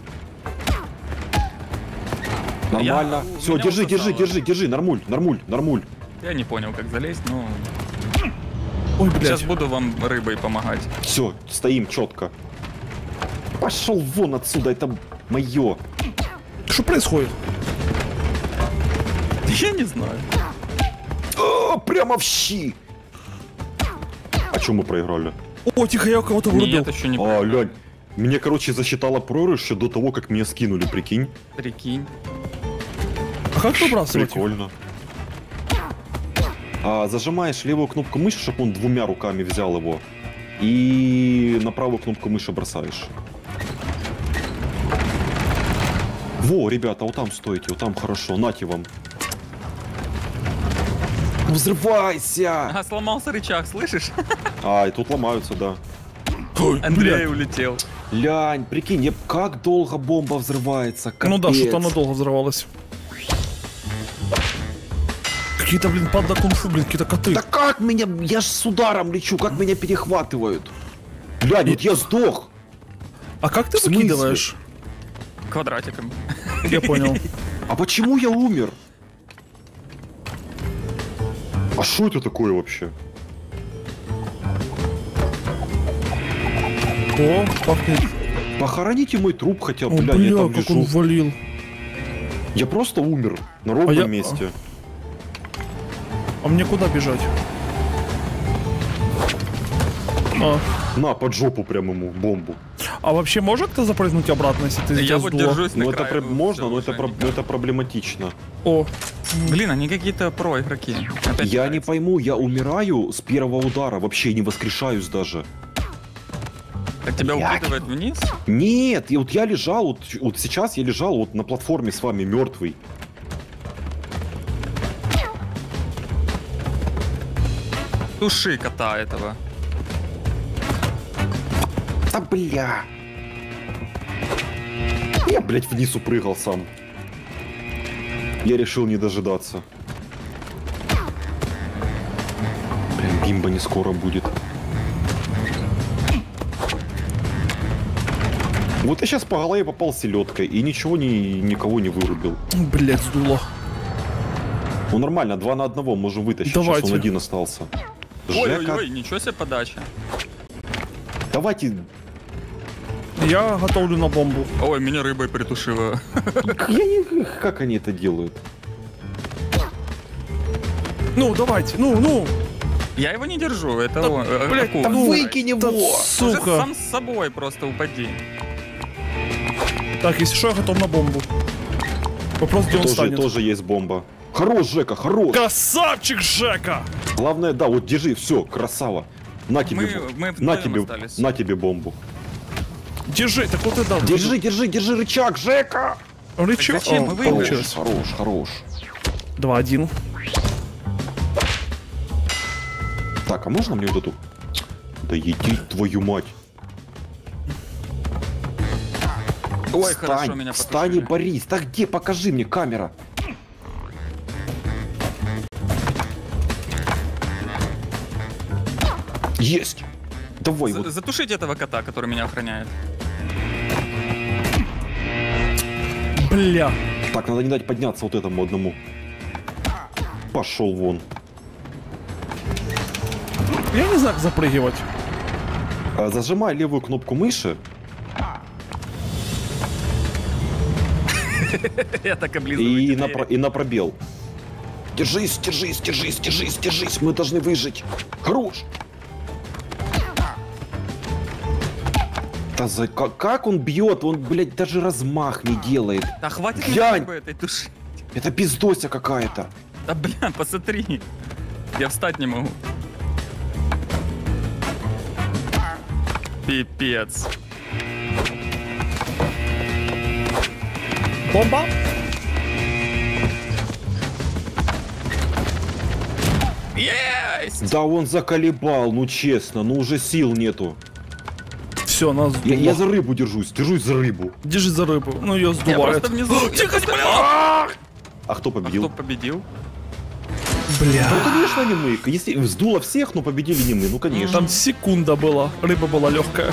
Нормально. Я- Все, меня усосало. держи. Нормуль. Я не понял, как залезть, но... Ой, Сейчас блядь. буду вам рыбой помогать. Все, стоим четко. Пошел вон отсюда, это мое. Что происходит? Я не знаю. Прямо в щи. А что мы проиграли? О, тихо, я кого-то вырубил. Нет, еще не А, понял. Лянь, мне, короче, засчитало проигрыш еще до того, как меня скинули, прикинь. Прикинь. А как выбрасывать их? Прикольно. Зажимаешь левую кнопку мыши, чтобы он 2 руками взял его. И на правую кнопку мыши бросаешь. Во, ребята, вот там стойте, вот там хорошо, нате вам. Взрывайся! Ага, сломался рычаг, слышишь? А, и тут ломаются, да. Ой, Андрей бля. улетел. Лянь, прикинь, как долго бомба взрывается, капец. Ну да, что-то оно долго взорвалось. Какие-то, блин, панда кунг-фу, блин, какие-то коты. Да как меня, я ж с ударом лечу, как меня перехватывают? Лянь, вот я сдох. А как ты В смысле? выкидываешь? Квадратиком. Я понял. А почему я умер? А что это такое вообще? О, пахнет. Похороните мой труп хотя О, бы, бля, я бля, там как он лежу. валил. Я просто умер на ровном я- месте. А мне куда бежать? А, На, под жопу прям ему бомбу. а вообще может кто запрыгнуть обратно, если ты Я здесь вот сдуло? держусь на Ну это краю. можно, всё, но это, уже не- но это проблематично. О, Блин, они какие-то про-игроки. Опять Я не играется. пойму, я умираю с первого удара, вообще не воскрешаюсь даже. Так тебя Блядь. укидывает вниз? Нет, вот я лежал, вот сейчас я лежал вот на платформе с вами мертвый. Туши кота этого. Да бля. Я, блядь, вниз упрыгал сам. Я решил не дожидаться. Блин, бимба не скоро будет. Вот я сейчас по голове попал селедкой и ничего никого не вырубил. блядь, сдуло. Ну нормально, 2 на 1 можем вытащить. Давайте. Сейчас он один остался. Жека, Ой-ой-ой, ничего себе подача. давайте. Я готовлю на бомбу. Ой, меня рыбой притушило. Я не... Как они это делают? Ну, давайте, ну. Я его не держу, это Да, он. блядь, акула. да выкинь Да, его! Уже сука. сам с собой просто упади. Так, если что, я готов на бомбу. Вопрос, где он Тоже, станет. тоже есть бомба. Хорош, Жека, хорош! Красавчик, Жека! Главное, да, вот держи, все, красава. На тебе, Мы на вдвоем тебе, остались. на тебе бомбу. Держи, так вот и дал. Держи рычаг, Жека! Рычаг. Так зачем? О, Мы выиграли. получилось. Хорош. 2-1. Так, а можно мне вот эту? Да иди твою мать. Ой, хорошо, меня встань и потушили. борись. Так где? Покажи мне, камера. Есть! Давай, вот. Затушите этого кота, который меня охраняет. Бля. Так, надо не дать подняться вот этому одному. Пошел вон. Я не знаю, как запрыгивать. Зажимай левую кнопку мыши. Я так облизываю. И на пробел. Держись, мы должны выжить. Хорош. Да как он бьет? Он, блядь, даже размах не делает. Да хватит Глянь! меня этой туши. Это пиздося какая-то. Да бля, посмотри. Я встать не могу. Пипец. Бомба. Есть! Да он заколебал, ну честно, ну уже сил нету. Все, нас сдуло. Я за рыбу держусь за рыбу. Держи за рыбу. Ну, ее Я сдувает. просто внизу. Тихо, бля! А кто А победил? кто победил? Бля. Ну конечно не мы. Если сдуло всех, но победили не мы, ну конечно. Там секунда была. Рыба была легкая.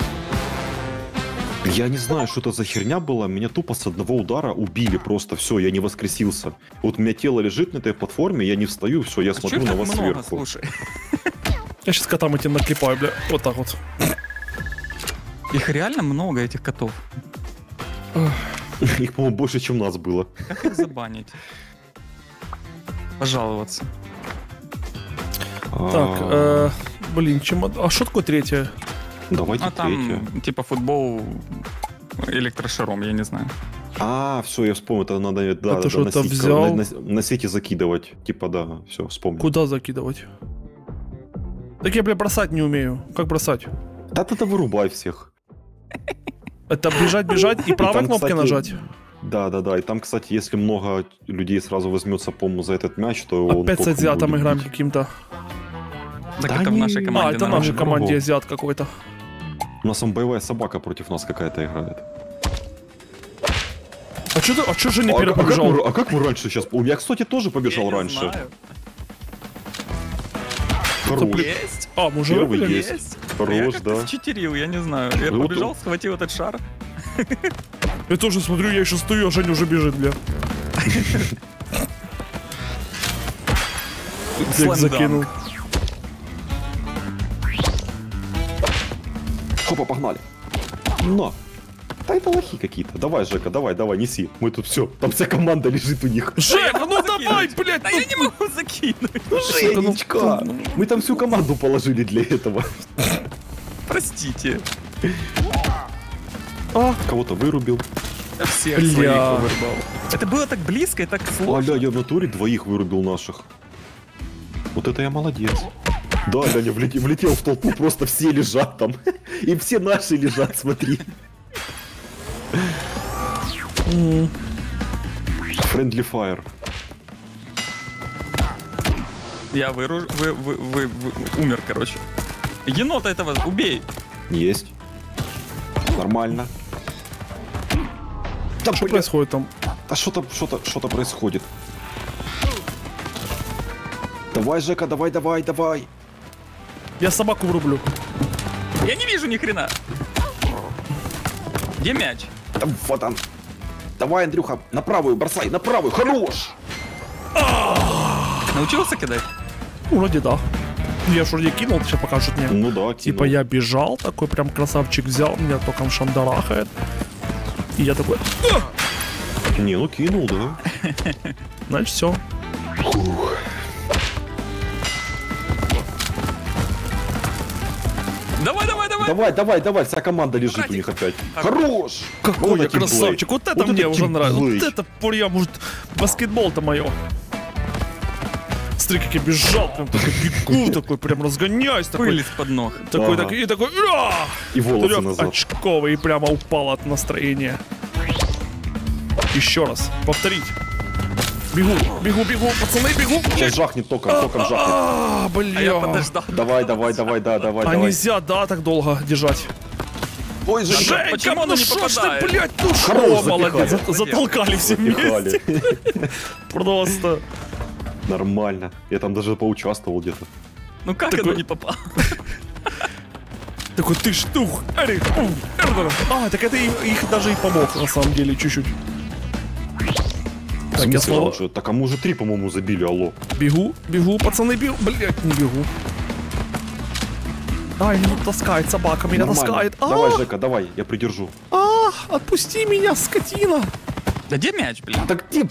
Я не знаю, что это за херня была. Меня тупо с одного удара убили просто. Все, я не воскресился. Вот у меня тело лежит на этой платформе, я не встаю, все, я смотрю Чё на так вас много, сверху. слушай. Я сейчас котам этим наклепаю, бля. Вот так вот. Их реально много, этих котов. Их, по-моему, больше, чем нас было. Как их забанить? Пожаловаться. Так, блин, чем... А что такое третье? Давайте А третье. там типа футбол электрошаром, я не знаю. А, все, я вспомнил, это надо, да, ты надо что-то носить, взял? на сети закидывать. Типа, да, все, вспомнил. Куда закидывать? Так я, бля, бросать не умею. Как бросать? Да ты-то вырубай всех. Это бежать и правой там, кнопкой кстати, нажать? Да. И там, кстати, если много людей сразу возьмется, по-моему, за этот мяч, то он Опять с только азиатом будет играем бить. каким-то. Так Да это в не- нашей команде. Это в народ. нашей команде другого. азиат какой-то. У нас там боевая собака против нас какая-то играет. А чё же не А перебежал? как мы раньше сейчас? Я, кстати, тоже побежал Я не раньше. знаю. Хорош. Есть. А, мы уже Первый выбили? есть. Есть. Хорош, Я как-то да. считерил, я не знаю. Я Ну, побежал, схватил этот шар. Я тоже смотрю, я еще стою, а Женя уже бежит, бля. Как Слэм-данк. закинул. Хопа, погнали. На. Да это лохи какие-то. Давай, Жека, давай, неси. Мы тут все. Там вся команда лежит у них. Жека, ну могу давай, закинуть. блядь, Да ну я не могу закинуть. Женечка. Мы там всю команду положили для этого. Простите. Кого-то вырубил. Я всех Бля. своих повырубал. Это было так близко и так сложно. Аля, я в натуре двоих вырубил наших. Вот это я молодец. Да, Ляня влетел в толпу, просто все лежат там. И все наши лежат, смотри. Friendly Fire. Я умер, короче. Енота этого убей. Есть. Нормально. Да, что происходит там? А что-то происходит. Давай, Жека, давай. Я собаку врублю. Я не вижу ни хрена. Где мяч? Да вот он. Давай, Андрюха, на правую бросай, на правую, хорош! Научился кидать? Вроде да. Я ж вроде кинул, сейчас покажут мне. Ну да, Типа я бежал, такой прям красавчик взял, меня током шандарахает. И я такой, Не, ну кинул, да. значит все. Давай. Вся команда лежит Братик. у них опять. Хорош. Хорош! Какой Вот я это красавчик, тимплей. вот это Вот мне это уже нравится. Вот тимплей. это прям, может, баскетбол-то мое. Смотри, как я бежал, прям такой бегу, такой прям разгоняюсь, такой, Пыль из-под ног. такой, Ага. такой, и такой, И волосы назад. очковый, и прямо упал от настроения. Еще раз, повторить. Бегу, пацаны, бегу. Сейчас жахнет током жахнет. А, А я бля. подождал. Давай, давай. А нельзя, да, так долго держать. Ой, Жека. Женька, почему ну оно не шо ж ты, попадает? блядь, ну Хорош, шо, молодец, запихали. затолкали все вместе. Пихали. Просто. Нормально. Я там даже поучаствовал где-то. Ну как Такой- оно не попало? Такой ты штух, Эрик, Эрдер. А, так это их даже и помог, на самом деле, чуть-чуть. Так, я снова Так, а мы уже 3, по-моему, забили, алло. бегу, пацаны, бегу. Блядь, не бегу. Ай, меня таскает собака, меня Нормально. таскает. Давай, Жека, давай, я придержу. Отпусти меня, скотина. Да где мяч, блин? Так где,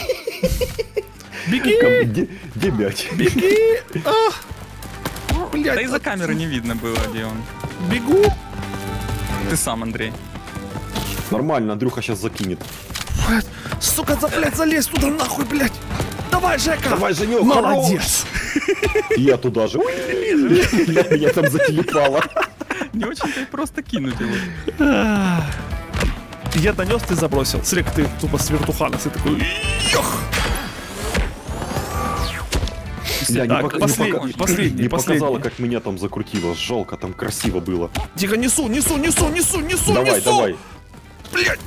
Беги, где мяч? беги. Да Блядь, из-за камеры не видно было, где он. бегу. Ты сам, Андрей. Нормально, Андрюха сейчас закинет. Блядь, сука, блядь, залезь туда нахуй, блядь. Давай, Жека. Давай, Женек, Молодец. Я туда же. Меня там зателепало. Не очень-то и просто кинуть его. Я донес, ты забросил. Смотри, как ты тупо с вертухана, ты такой, ёх. Так, последний. Не показала, как меня там закрутило. Жалко, там красиво было. Тихо, несу. Давай. Блядь.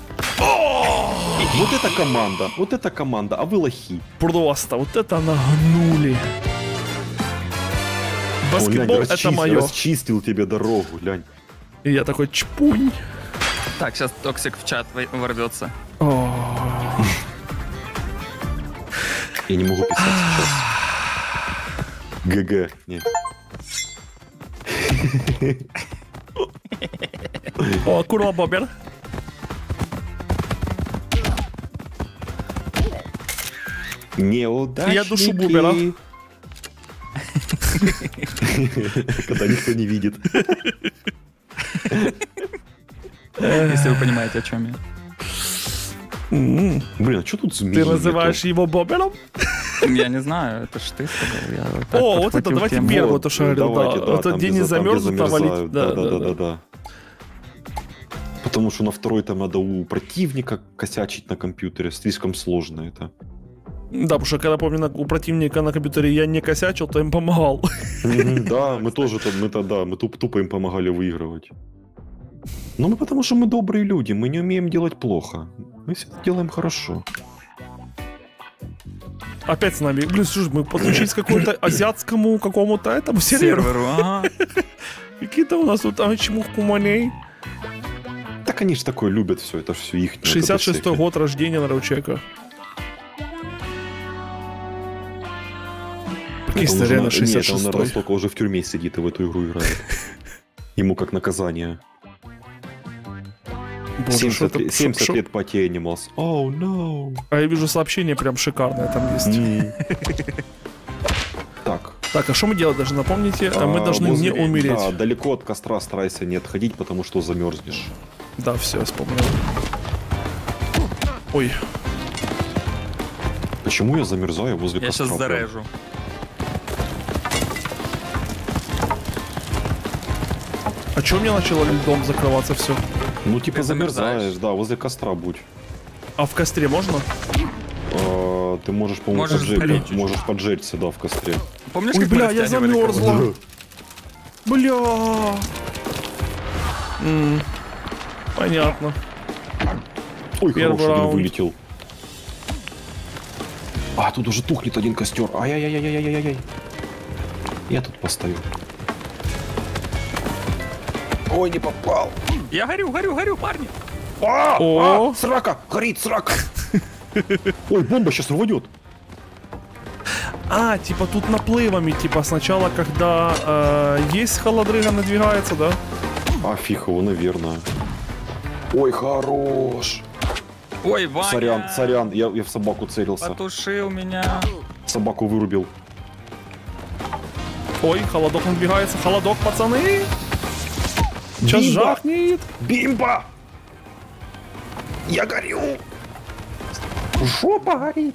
Вот это команда, а вы лохи. Просто, вот это нагнули. Баскетбол Ой, Лянь, это мое. расчистил тебе дорогу, Лянь. И я такой чпунь. Так, сейчас Токсик в чат ворвется. Я не могу писать сейчас. ГГ. Не. О, курва бобер. Неудачники. Я душу бубера. Когда никто не видит. Если вы понимаете, о чем я. Блин, а что тут змеи? Ты называешь его бобером? Я не знаю, это ж ты сказал. Я вот так О, вот это подхватил давайте тему. первое, то, что я говорил, Давайте, да. Это там, где где не за- там, где замерзнут, а валить. замерзают. Да. Потому что на второй там надо у противника косячить на компьютере. Слишком сложно это. Да, потому что когда, помню, у противника на компьютере я не косячил, то им помогал. Да, мы тоже мы тупо им помогали выигрывать. Но мы потому что мы добрые люди, мы не умеем делать плохо. Мы все делаем хорошо. Опять с нами. Блин, слушай, мы подключились к какому-то азиатскому какому-то этому серверу. Ага. Какие-то у нас тут чмух-куманей. Так они же такое любят все, это все их. 66-й год рождения, наверное, у человека. Киста реально 66-й. Нет, он, наверное, столько уже в тюрьме сидит и в эту игру играет. Ему как наказание. Боже, 70 лет пати Animals. Oh, no. А я вижу сообщение прям шикарное там есть. Так. Так, а что мы делать должны? Напомните, мы должны не умереть. Да, далеко от костра старайся не отходить, потому что замерзнешь. Да, все, я вспомнил. Ой. Почему я замерзаю возле костра? Я сейчас зарежу. А чё мне начало льдом закрываться все? Ну, типа Ты замерзаешь, замерзаешь. да, возле костра будь. А в костре можно? Ты можешь, по-моему, Можешь сгореть чуть-чуть. можешь поджечься, да, в костре. Помнишь, Ой, как мы бля, я растягивали замерзла. кого-то? Бля. Понятно. Ой, Первый хороший, один раунд. вылетел. А, тут уже тухнет один костер. Ай-яй-яй-яй-яй-яй. Я тут постою. Ой, не попал. Я горю, парни. О. Срака! Горит срака! Ой, бомба сейчас рванет. А, типа тут наплывами, типа сначала, когда есть холодрыга, надвигается, да? А, фиг его, наверное. Ой, хорош. Ой, Ваня. Сорян, я в собаку целился. Потушил меня. Собаку вырубил. Ой, холодок надвигается, холодок, пацаны! Сейчас Бимба! жахнет! Бимба! Я горю! Жопа горит!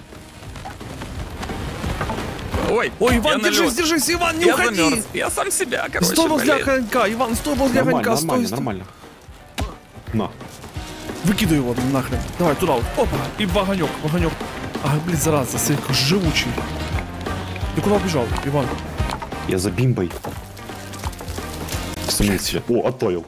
Ой, Ой, Иван, я на держись, лёд. держись, Иван, не Я уходи! замерз. Я сам себя, короче, Стой возле блин. огонька, Иван, стой возле огонька, стой, стой. Нормально. На. Выкидывай его нахрен. Давай, туда вот. Опа, и в огонек. А, блин, зараза, смотри, живучий. Ты куда убежал, Иван? Я за бимбой. В смысле? О, оттаял.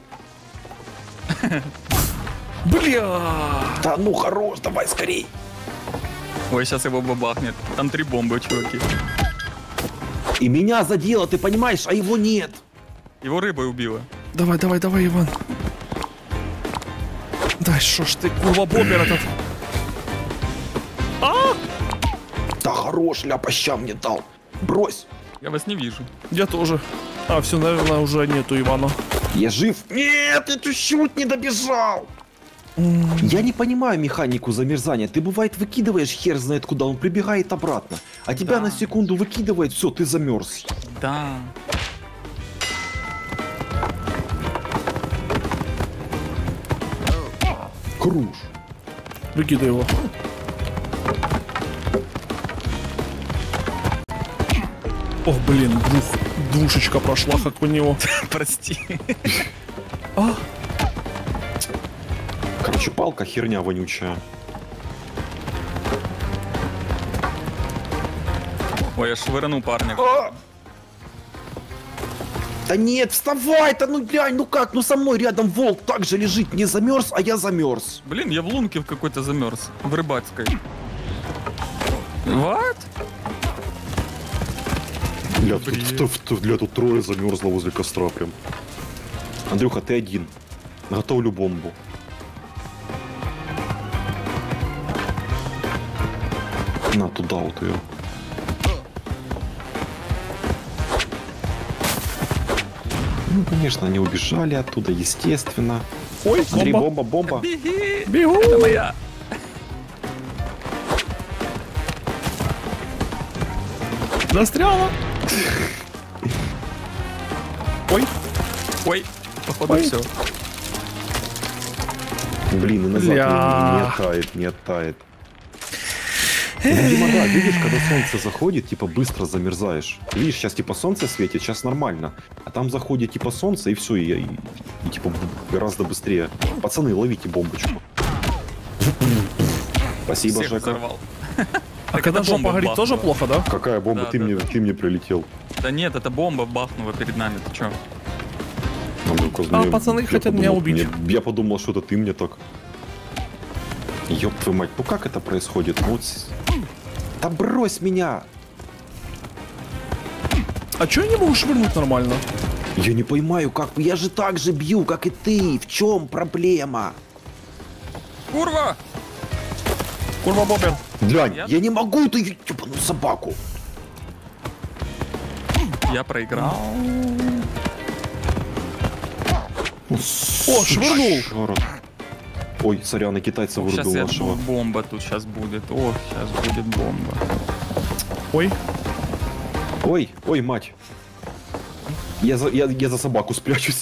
Бля! Да ну хорош, давай скорей. Ой, сейчас его бабахнет. Там 3 бомбы, чуваки. И меня задело, ты понимаешь, а его нет. Его рыбой убило. Давай, Иван. Да что ж ты, курва бомбер этот. А! Да хорош, ляпоща мне дал. Брось. Я вас не вижу. Я тоже. А, все, наверное, уже нету Ивана. Я жив. Нет, я чуть-чуть не добежал. Я не понимаю механику замерзания. Ты, бывает, выкидываешь хер знает куда, он прибегает обратно. А тебя Да. на секунду выкидывает, все, ты замерз. Да. Круж. Выкидай его. Ох, блин, двушечка прошла, как у него. Прости. А, Короче, палка херня вонючая. Ой, я швырнул парня. Да нет, вставай-то, ну глянь, ну как, ну со мной рядом волк так же лежит, не замерз, а я замерз. Блин, я в лунке в какой-то замерз. В рыбацкой. What? Бля, тут трое замерзло возле костра прям. Андрюха, ты один. Готовлю бомбу. На, туда вот ее. Ну, конечно, они убежали оттуда, естественно. ой, Андрей, бомба. бомба. Беги! Бегу. Это моя. Застряла. Ой, Ой, походу Ой. все. Блин, и назад Бля. не оттает. Видимо, да, видишь, когда солнце заходит, типа быстро замерзаешь. Видишь, сейчас типа солнце светит, сейчас нормально. А там заходит типа солнце, и все, и типа гораздо быстрее. Пацаны, ловите бомбочку. Спасибо, Всех Жека. взорвал. А Так когда это жопа бомба горит, тоже бахнула. плохо, да? Какая бомба? Да, ты, да, мне, да. ты мне прилетел. Да нет, это бомба бахнула перед нами, ты чё? Пацаны хотят меня убить. Я подумал, что это ты мне так. Ёб твою мать, ну как это происходит? Ну вот... Да брось меня! А чё я не могу швырнуть нормально? Я не понимаю, как... Я же так же бью, как и ты. В чем проблема? Курва! Курва бобер. Глянь, Я- я не могу, ты ебаную собаку. Я проиграл. О, швырнул. Шарот. Ой, сорян, и китайца Сейчас вырубил нашего. бомба тут сейчас будет. О, сейчас будет бомба. Ой, Ой, ой, мать. Я за собаку спрячусь.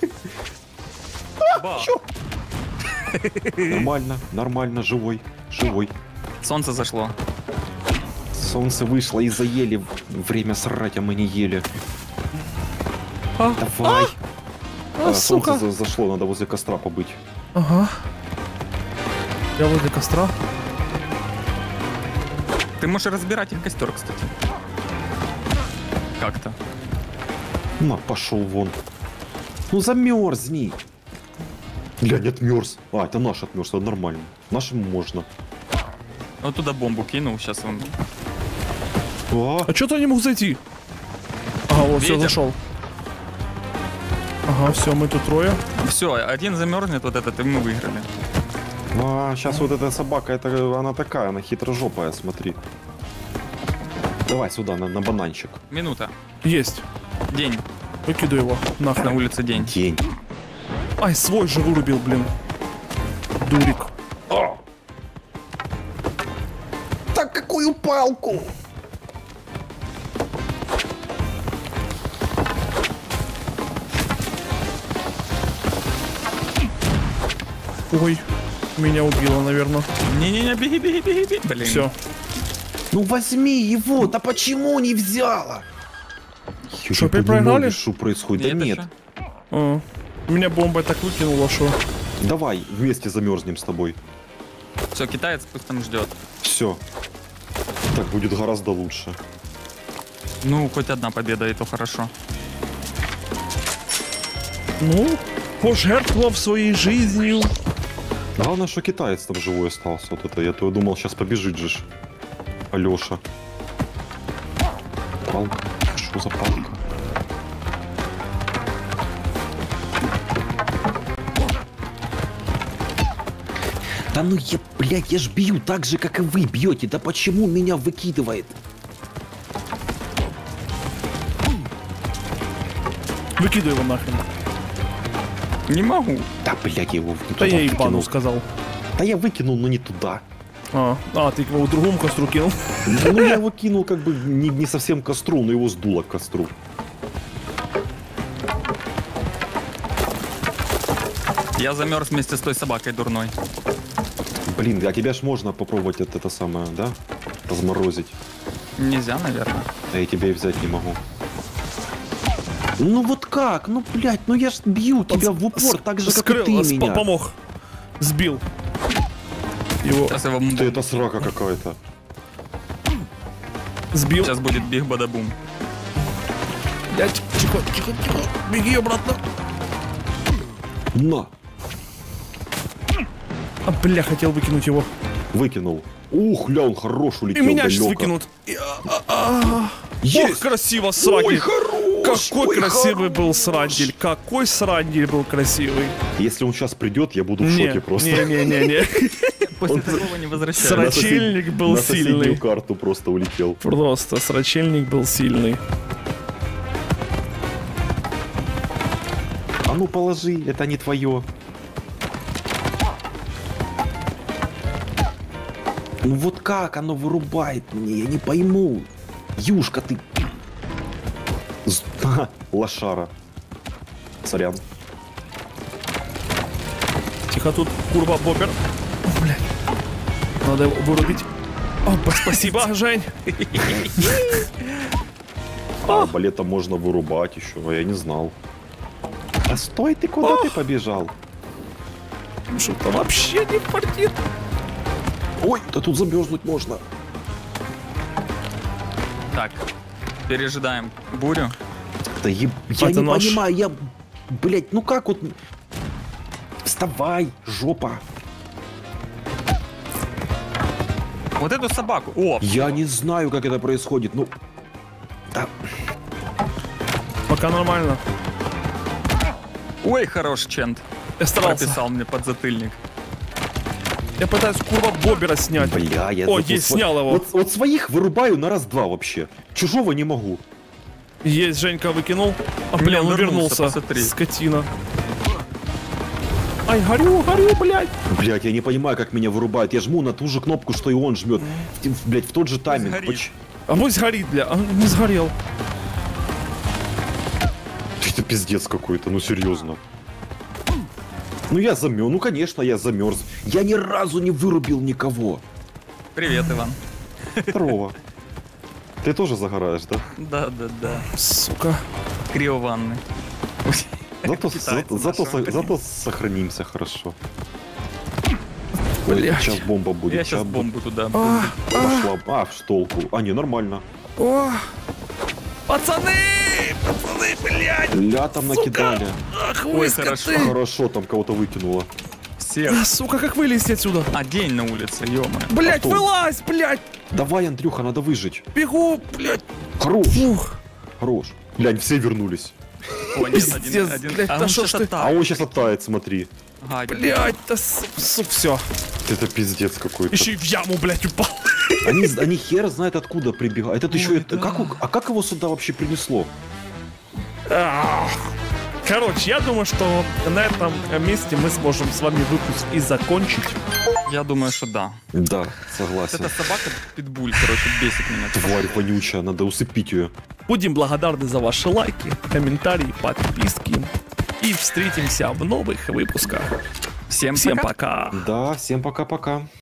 Ба. Нормально, нормально, живой, живой. Солнце зашло. Солнце вышло и заели. Время срать, а мы не ели. а, Давай. сука. Солнце зашло, надо возле костра побыть. Ага. Я возле костра. Ты можешь разбирать их костер, кстати. Как-то. На, пошел вон. Ну замерзни. Глянь, отмерз. А, это наш отмерз, это нормально. Нашим можно. Вот туда бомбу кинул, сейчас он... А, А чё-то я не мог зайти. Ага, вот, все, Ветер. зашел. Ага, все, мы тут трое. Все, один замерзнет вот этот, и мы выиграли. сейчас вот эта собака, это она такая, она хитрожопая, смотри. Давай сюда, на бананчик. Минута. Есть. День. Выкидывай его. На Нахрен. улице день. День. Ай, свой же вырубил, блин. Дурик. Так какую палку? Ой, меня убило, наверное. Не-не-не, беги, беги, беги, беги. Блин. Все. Ну возьми его, да почему не взяла? Что, опять проиграли? Что происходит? Да нет. Меня бомба так выкинула, что... Давай вместе замерзнем с тобой. Все, китаец пусть там ждет. Все. Так будет гораздо лучше. Ну, хоть одна победа, и то хорошо. Ну, пожертвовав своей жизнью. Главное, что китаец там живой остался. Вот это. Я-то думал, сейчас побежит же. Алёша. Палка. Что за палка? Да ну я, блядь, я ж бью так же, как и вы бьете. Да почему меня выкидывает? Выкидывай его нахрен. Не могу. Да, блядь, я его не Да туда я ебану выкинул. сказал. Да я выкинул, но не туда. Ты его в другому костру кинул. Ну я его кинул как бы не совсем к костру, но его сдуло к костру. Я замерз вместе с той собакой дурной. Блин, а тебя ж можно попробовать это самое, да? Разморозить. Нельзя, наверное. А я тебя и взять не могу. Ну вот как? Ну, блядь, ну я ж бью тебя в упор, так же, как и ты меня. Помог. Сбил. Его Сейчас его... Ты это срака какая-то. сбил. Сейчас будет биг-бада-бум. Блядь, тихо, тихо, тихо. Беги обратно. На! Бля, хотел выкинуть его. Выкинул. Ух, ля, он хорош И улетел меня сейчас далеко. выкинут. Есть! Ох, красиво, срадель. Ой, хорош! Какой ой, красивый был хорош! срадель. Какой срадель был красивый. Если он сейчас придет, я буду в шоке просто. Не-не-не. После такого не возвращаюсь. Сра- Срачельник был на соседнюю сильный. карту просто улетел. Просто срачельник был сильный. А ну положи, это не твое. Ну вот как оно вырубает мне, я не пойму. Юшка, ты... Ха, лошара. Сорян. Тихо, тут курва бобер. Блядь. Надо его вырубить. Опа, спасибо, Жень. А арбалетом можно вырубать еще, а я не знал. А стой, ты куда ты побежал? Что-то вообще не фартит. Ой, да тут замерзнуть можно. Так, пережидаем бурю. Да я Это не наш. понимаю, я... Блять, ну как вот... Вставай, жопа. Вот эту собаку. О, Я не знаю, как это происходит, ну... Да. Пока нормально. ой, хорош Чент. Я старался. Прописал мне подзатыльник. Я пытаюсь курва Бобера снять. Бля, я... О, зато есть, снял его. Вот своих вырубаю на раз-два вообще. Чужого не могу. Есть, Женька выкинул. А, Не, бля, он он вернулся, вернулся. посмотри. Скотина. Ай, горю, блядь. Блять, я не понимаю, как меня вырубают. Я жму на ту же кнопку, что и он жмет. Блять, в тот же тайминг. Сгорит. А пусть горит, бля. А, не сгорел. Это пиздец какой-то, ну серьезно. Ну я замерз, ну конечно я замерз. Я ни разу не вырубил никого. Привет, Иван. Здорово. Ты тоже загораешь, да? Да. Сука. Криованны. Зато сохранимся хорошо. Ой, Блядь. сейчас бомба будет. Я сейчас бомбу туда. Пошла. А, в штолку. А, не, нормально. О, пацаны, блядь. Ля там накидали. Ах, Ой, вы хорошо. скоты. Хорошо, там кого-то выкинуло. Всех. А, сука, как вылезти отсюда? А день на улице, ё-моё. Блядь, Потом. вылазь, блядь. Давай, Андрюха, надо выжить. Бегу, блядь. Хорош, Ух. хорош. Глянь, все вернулись. О, нет, Пиздец, блядь, А да он шо ж сейчас ты? А он сейчас оттает, смотри. Ага, Блядь, да все. Это пиздец какой-то. Еще и в яму, блядь, упал. Они хер знает откуда прибегают. Этот еще... да. Как его сюда вообще принесло? Ах. Короче, я думаю, что на этом месте мы сможем с вами выпуск и закончить. Я думаю, что да. Да, Вот согласен. эта собака питбуль, короче, бесит меня. Тварь вонючая, надо усыпить ее. Будем благодарны за ваши лайки, комментарии, подписки. И встретимся в новых выпусках. Всем Всем пока. пока. Да, всем пока-пока.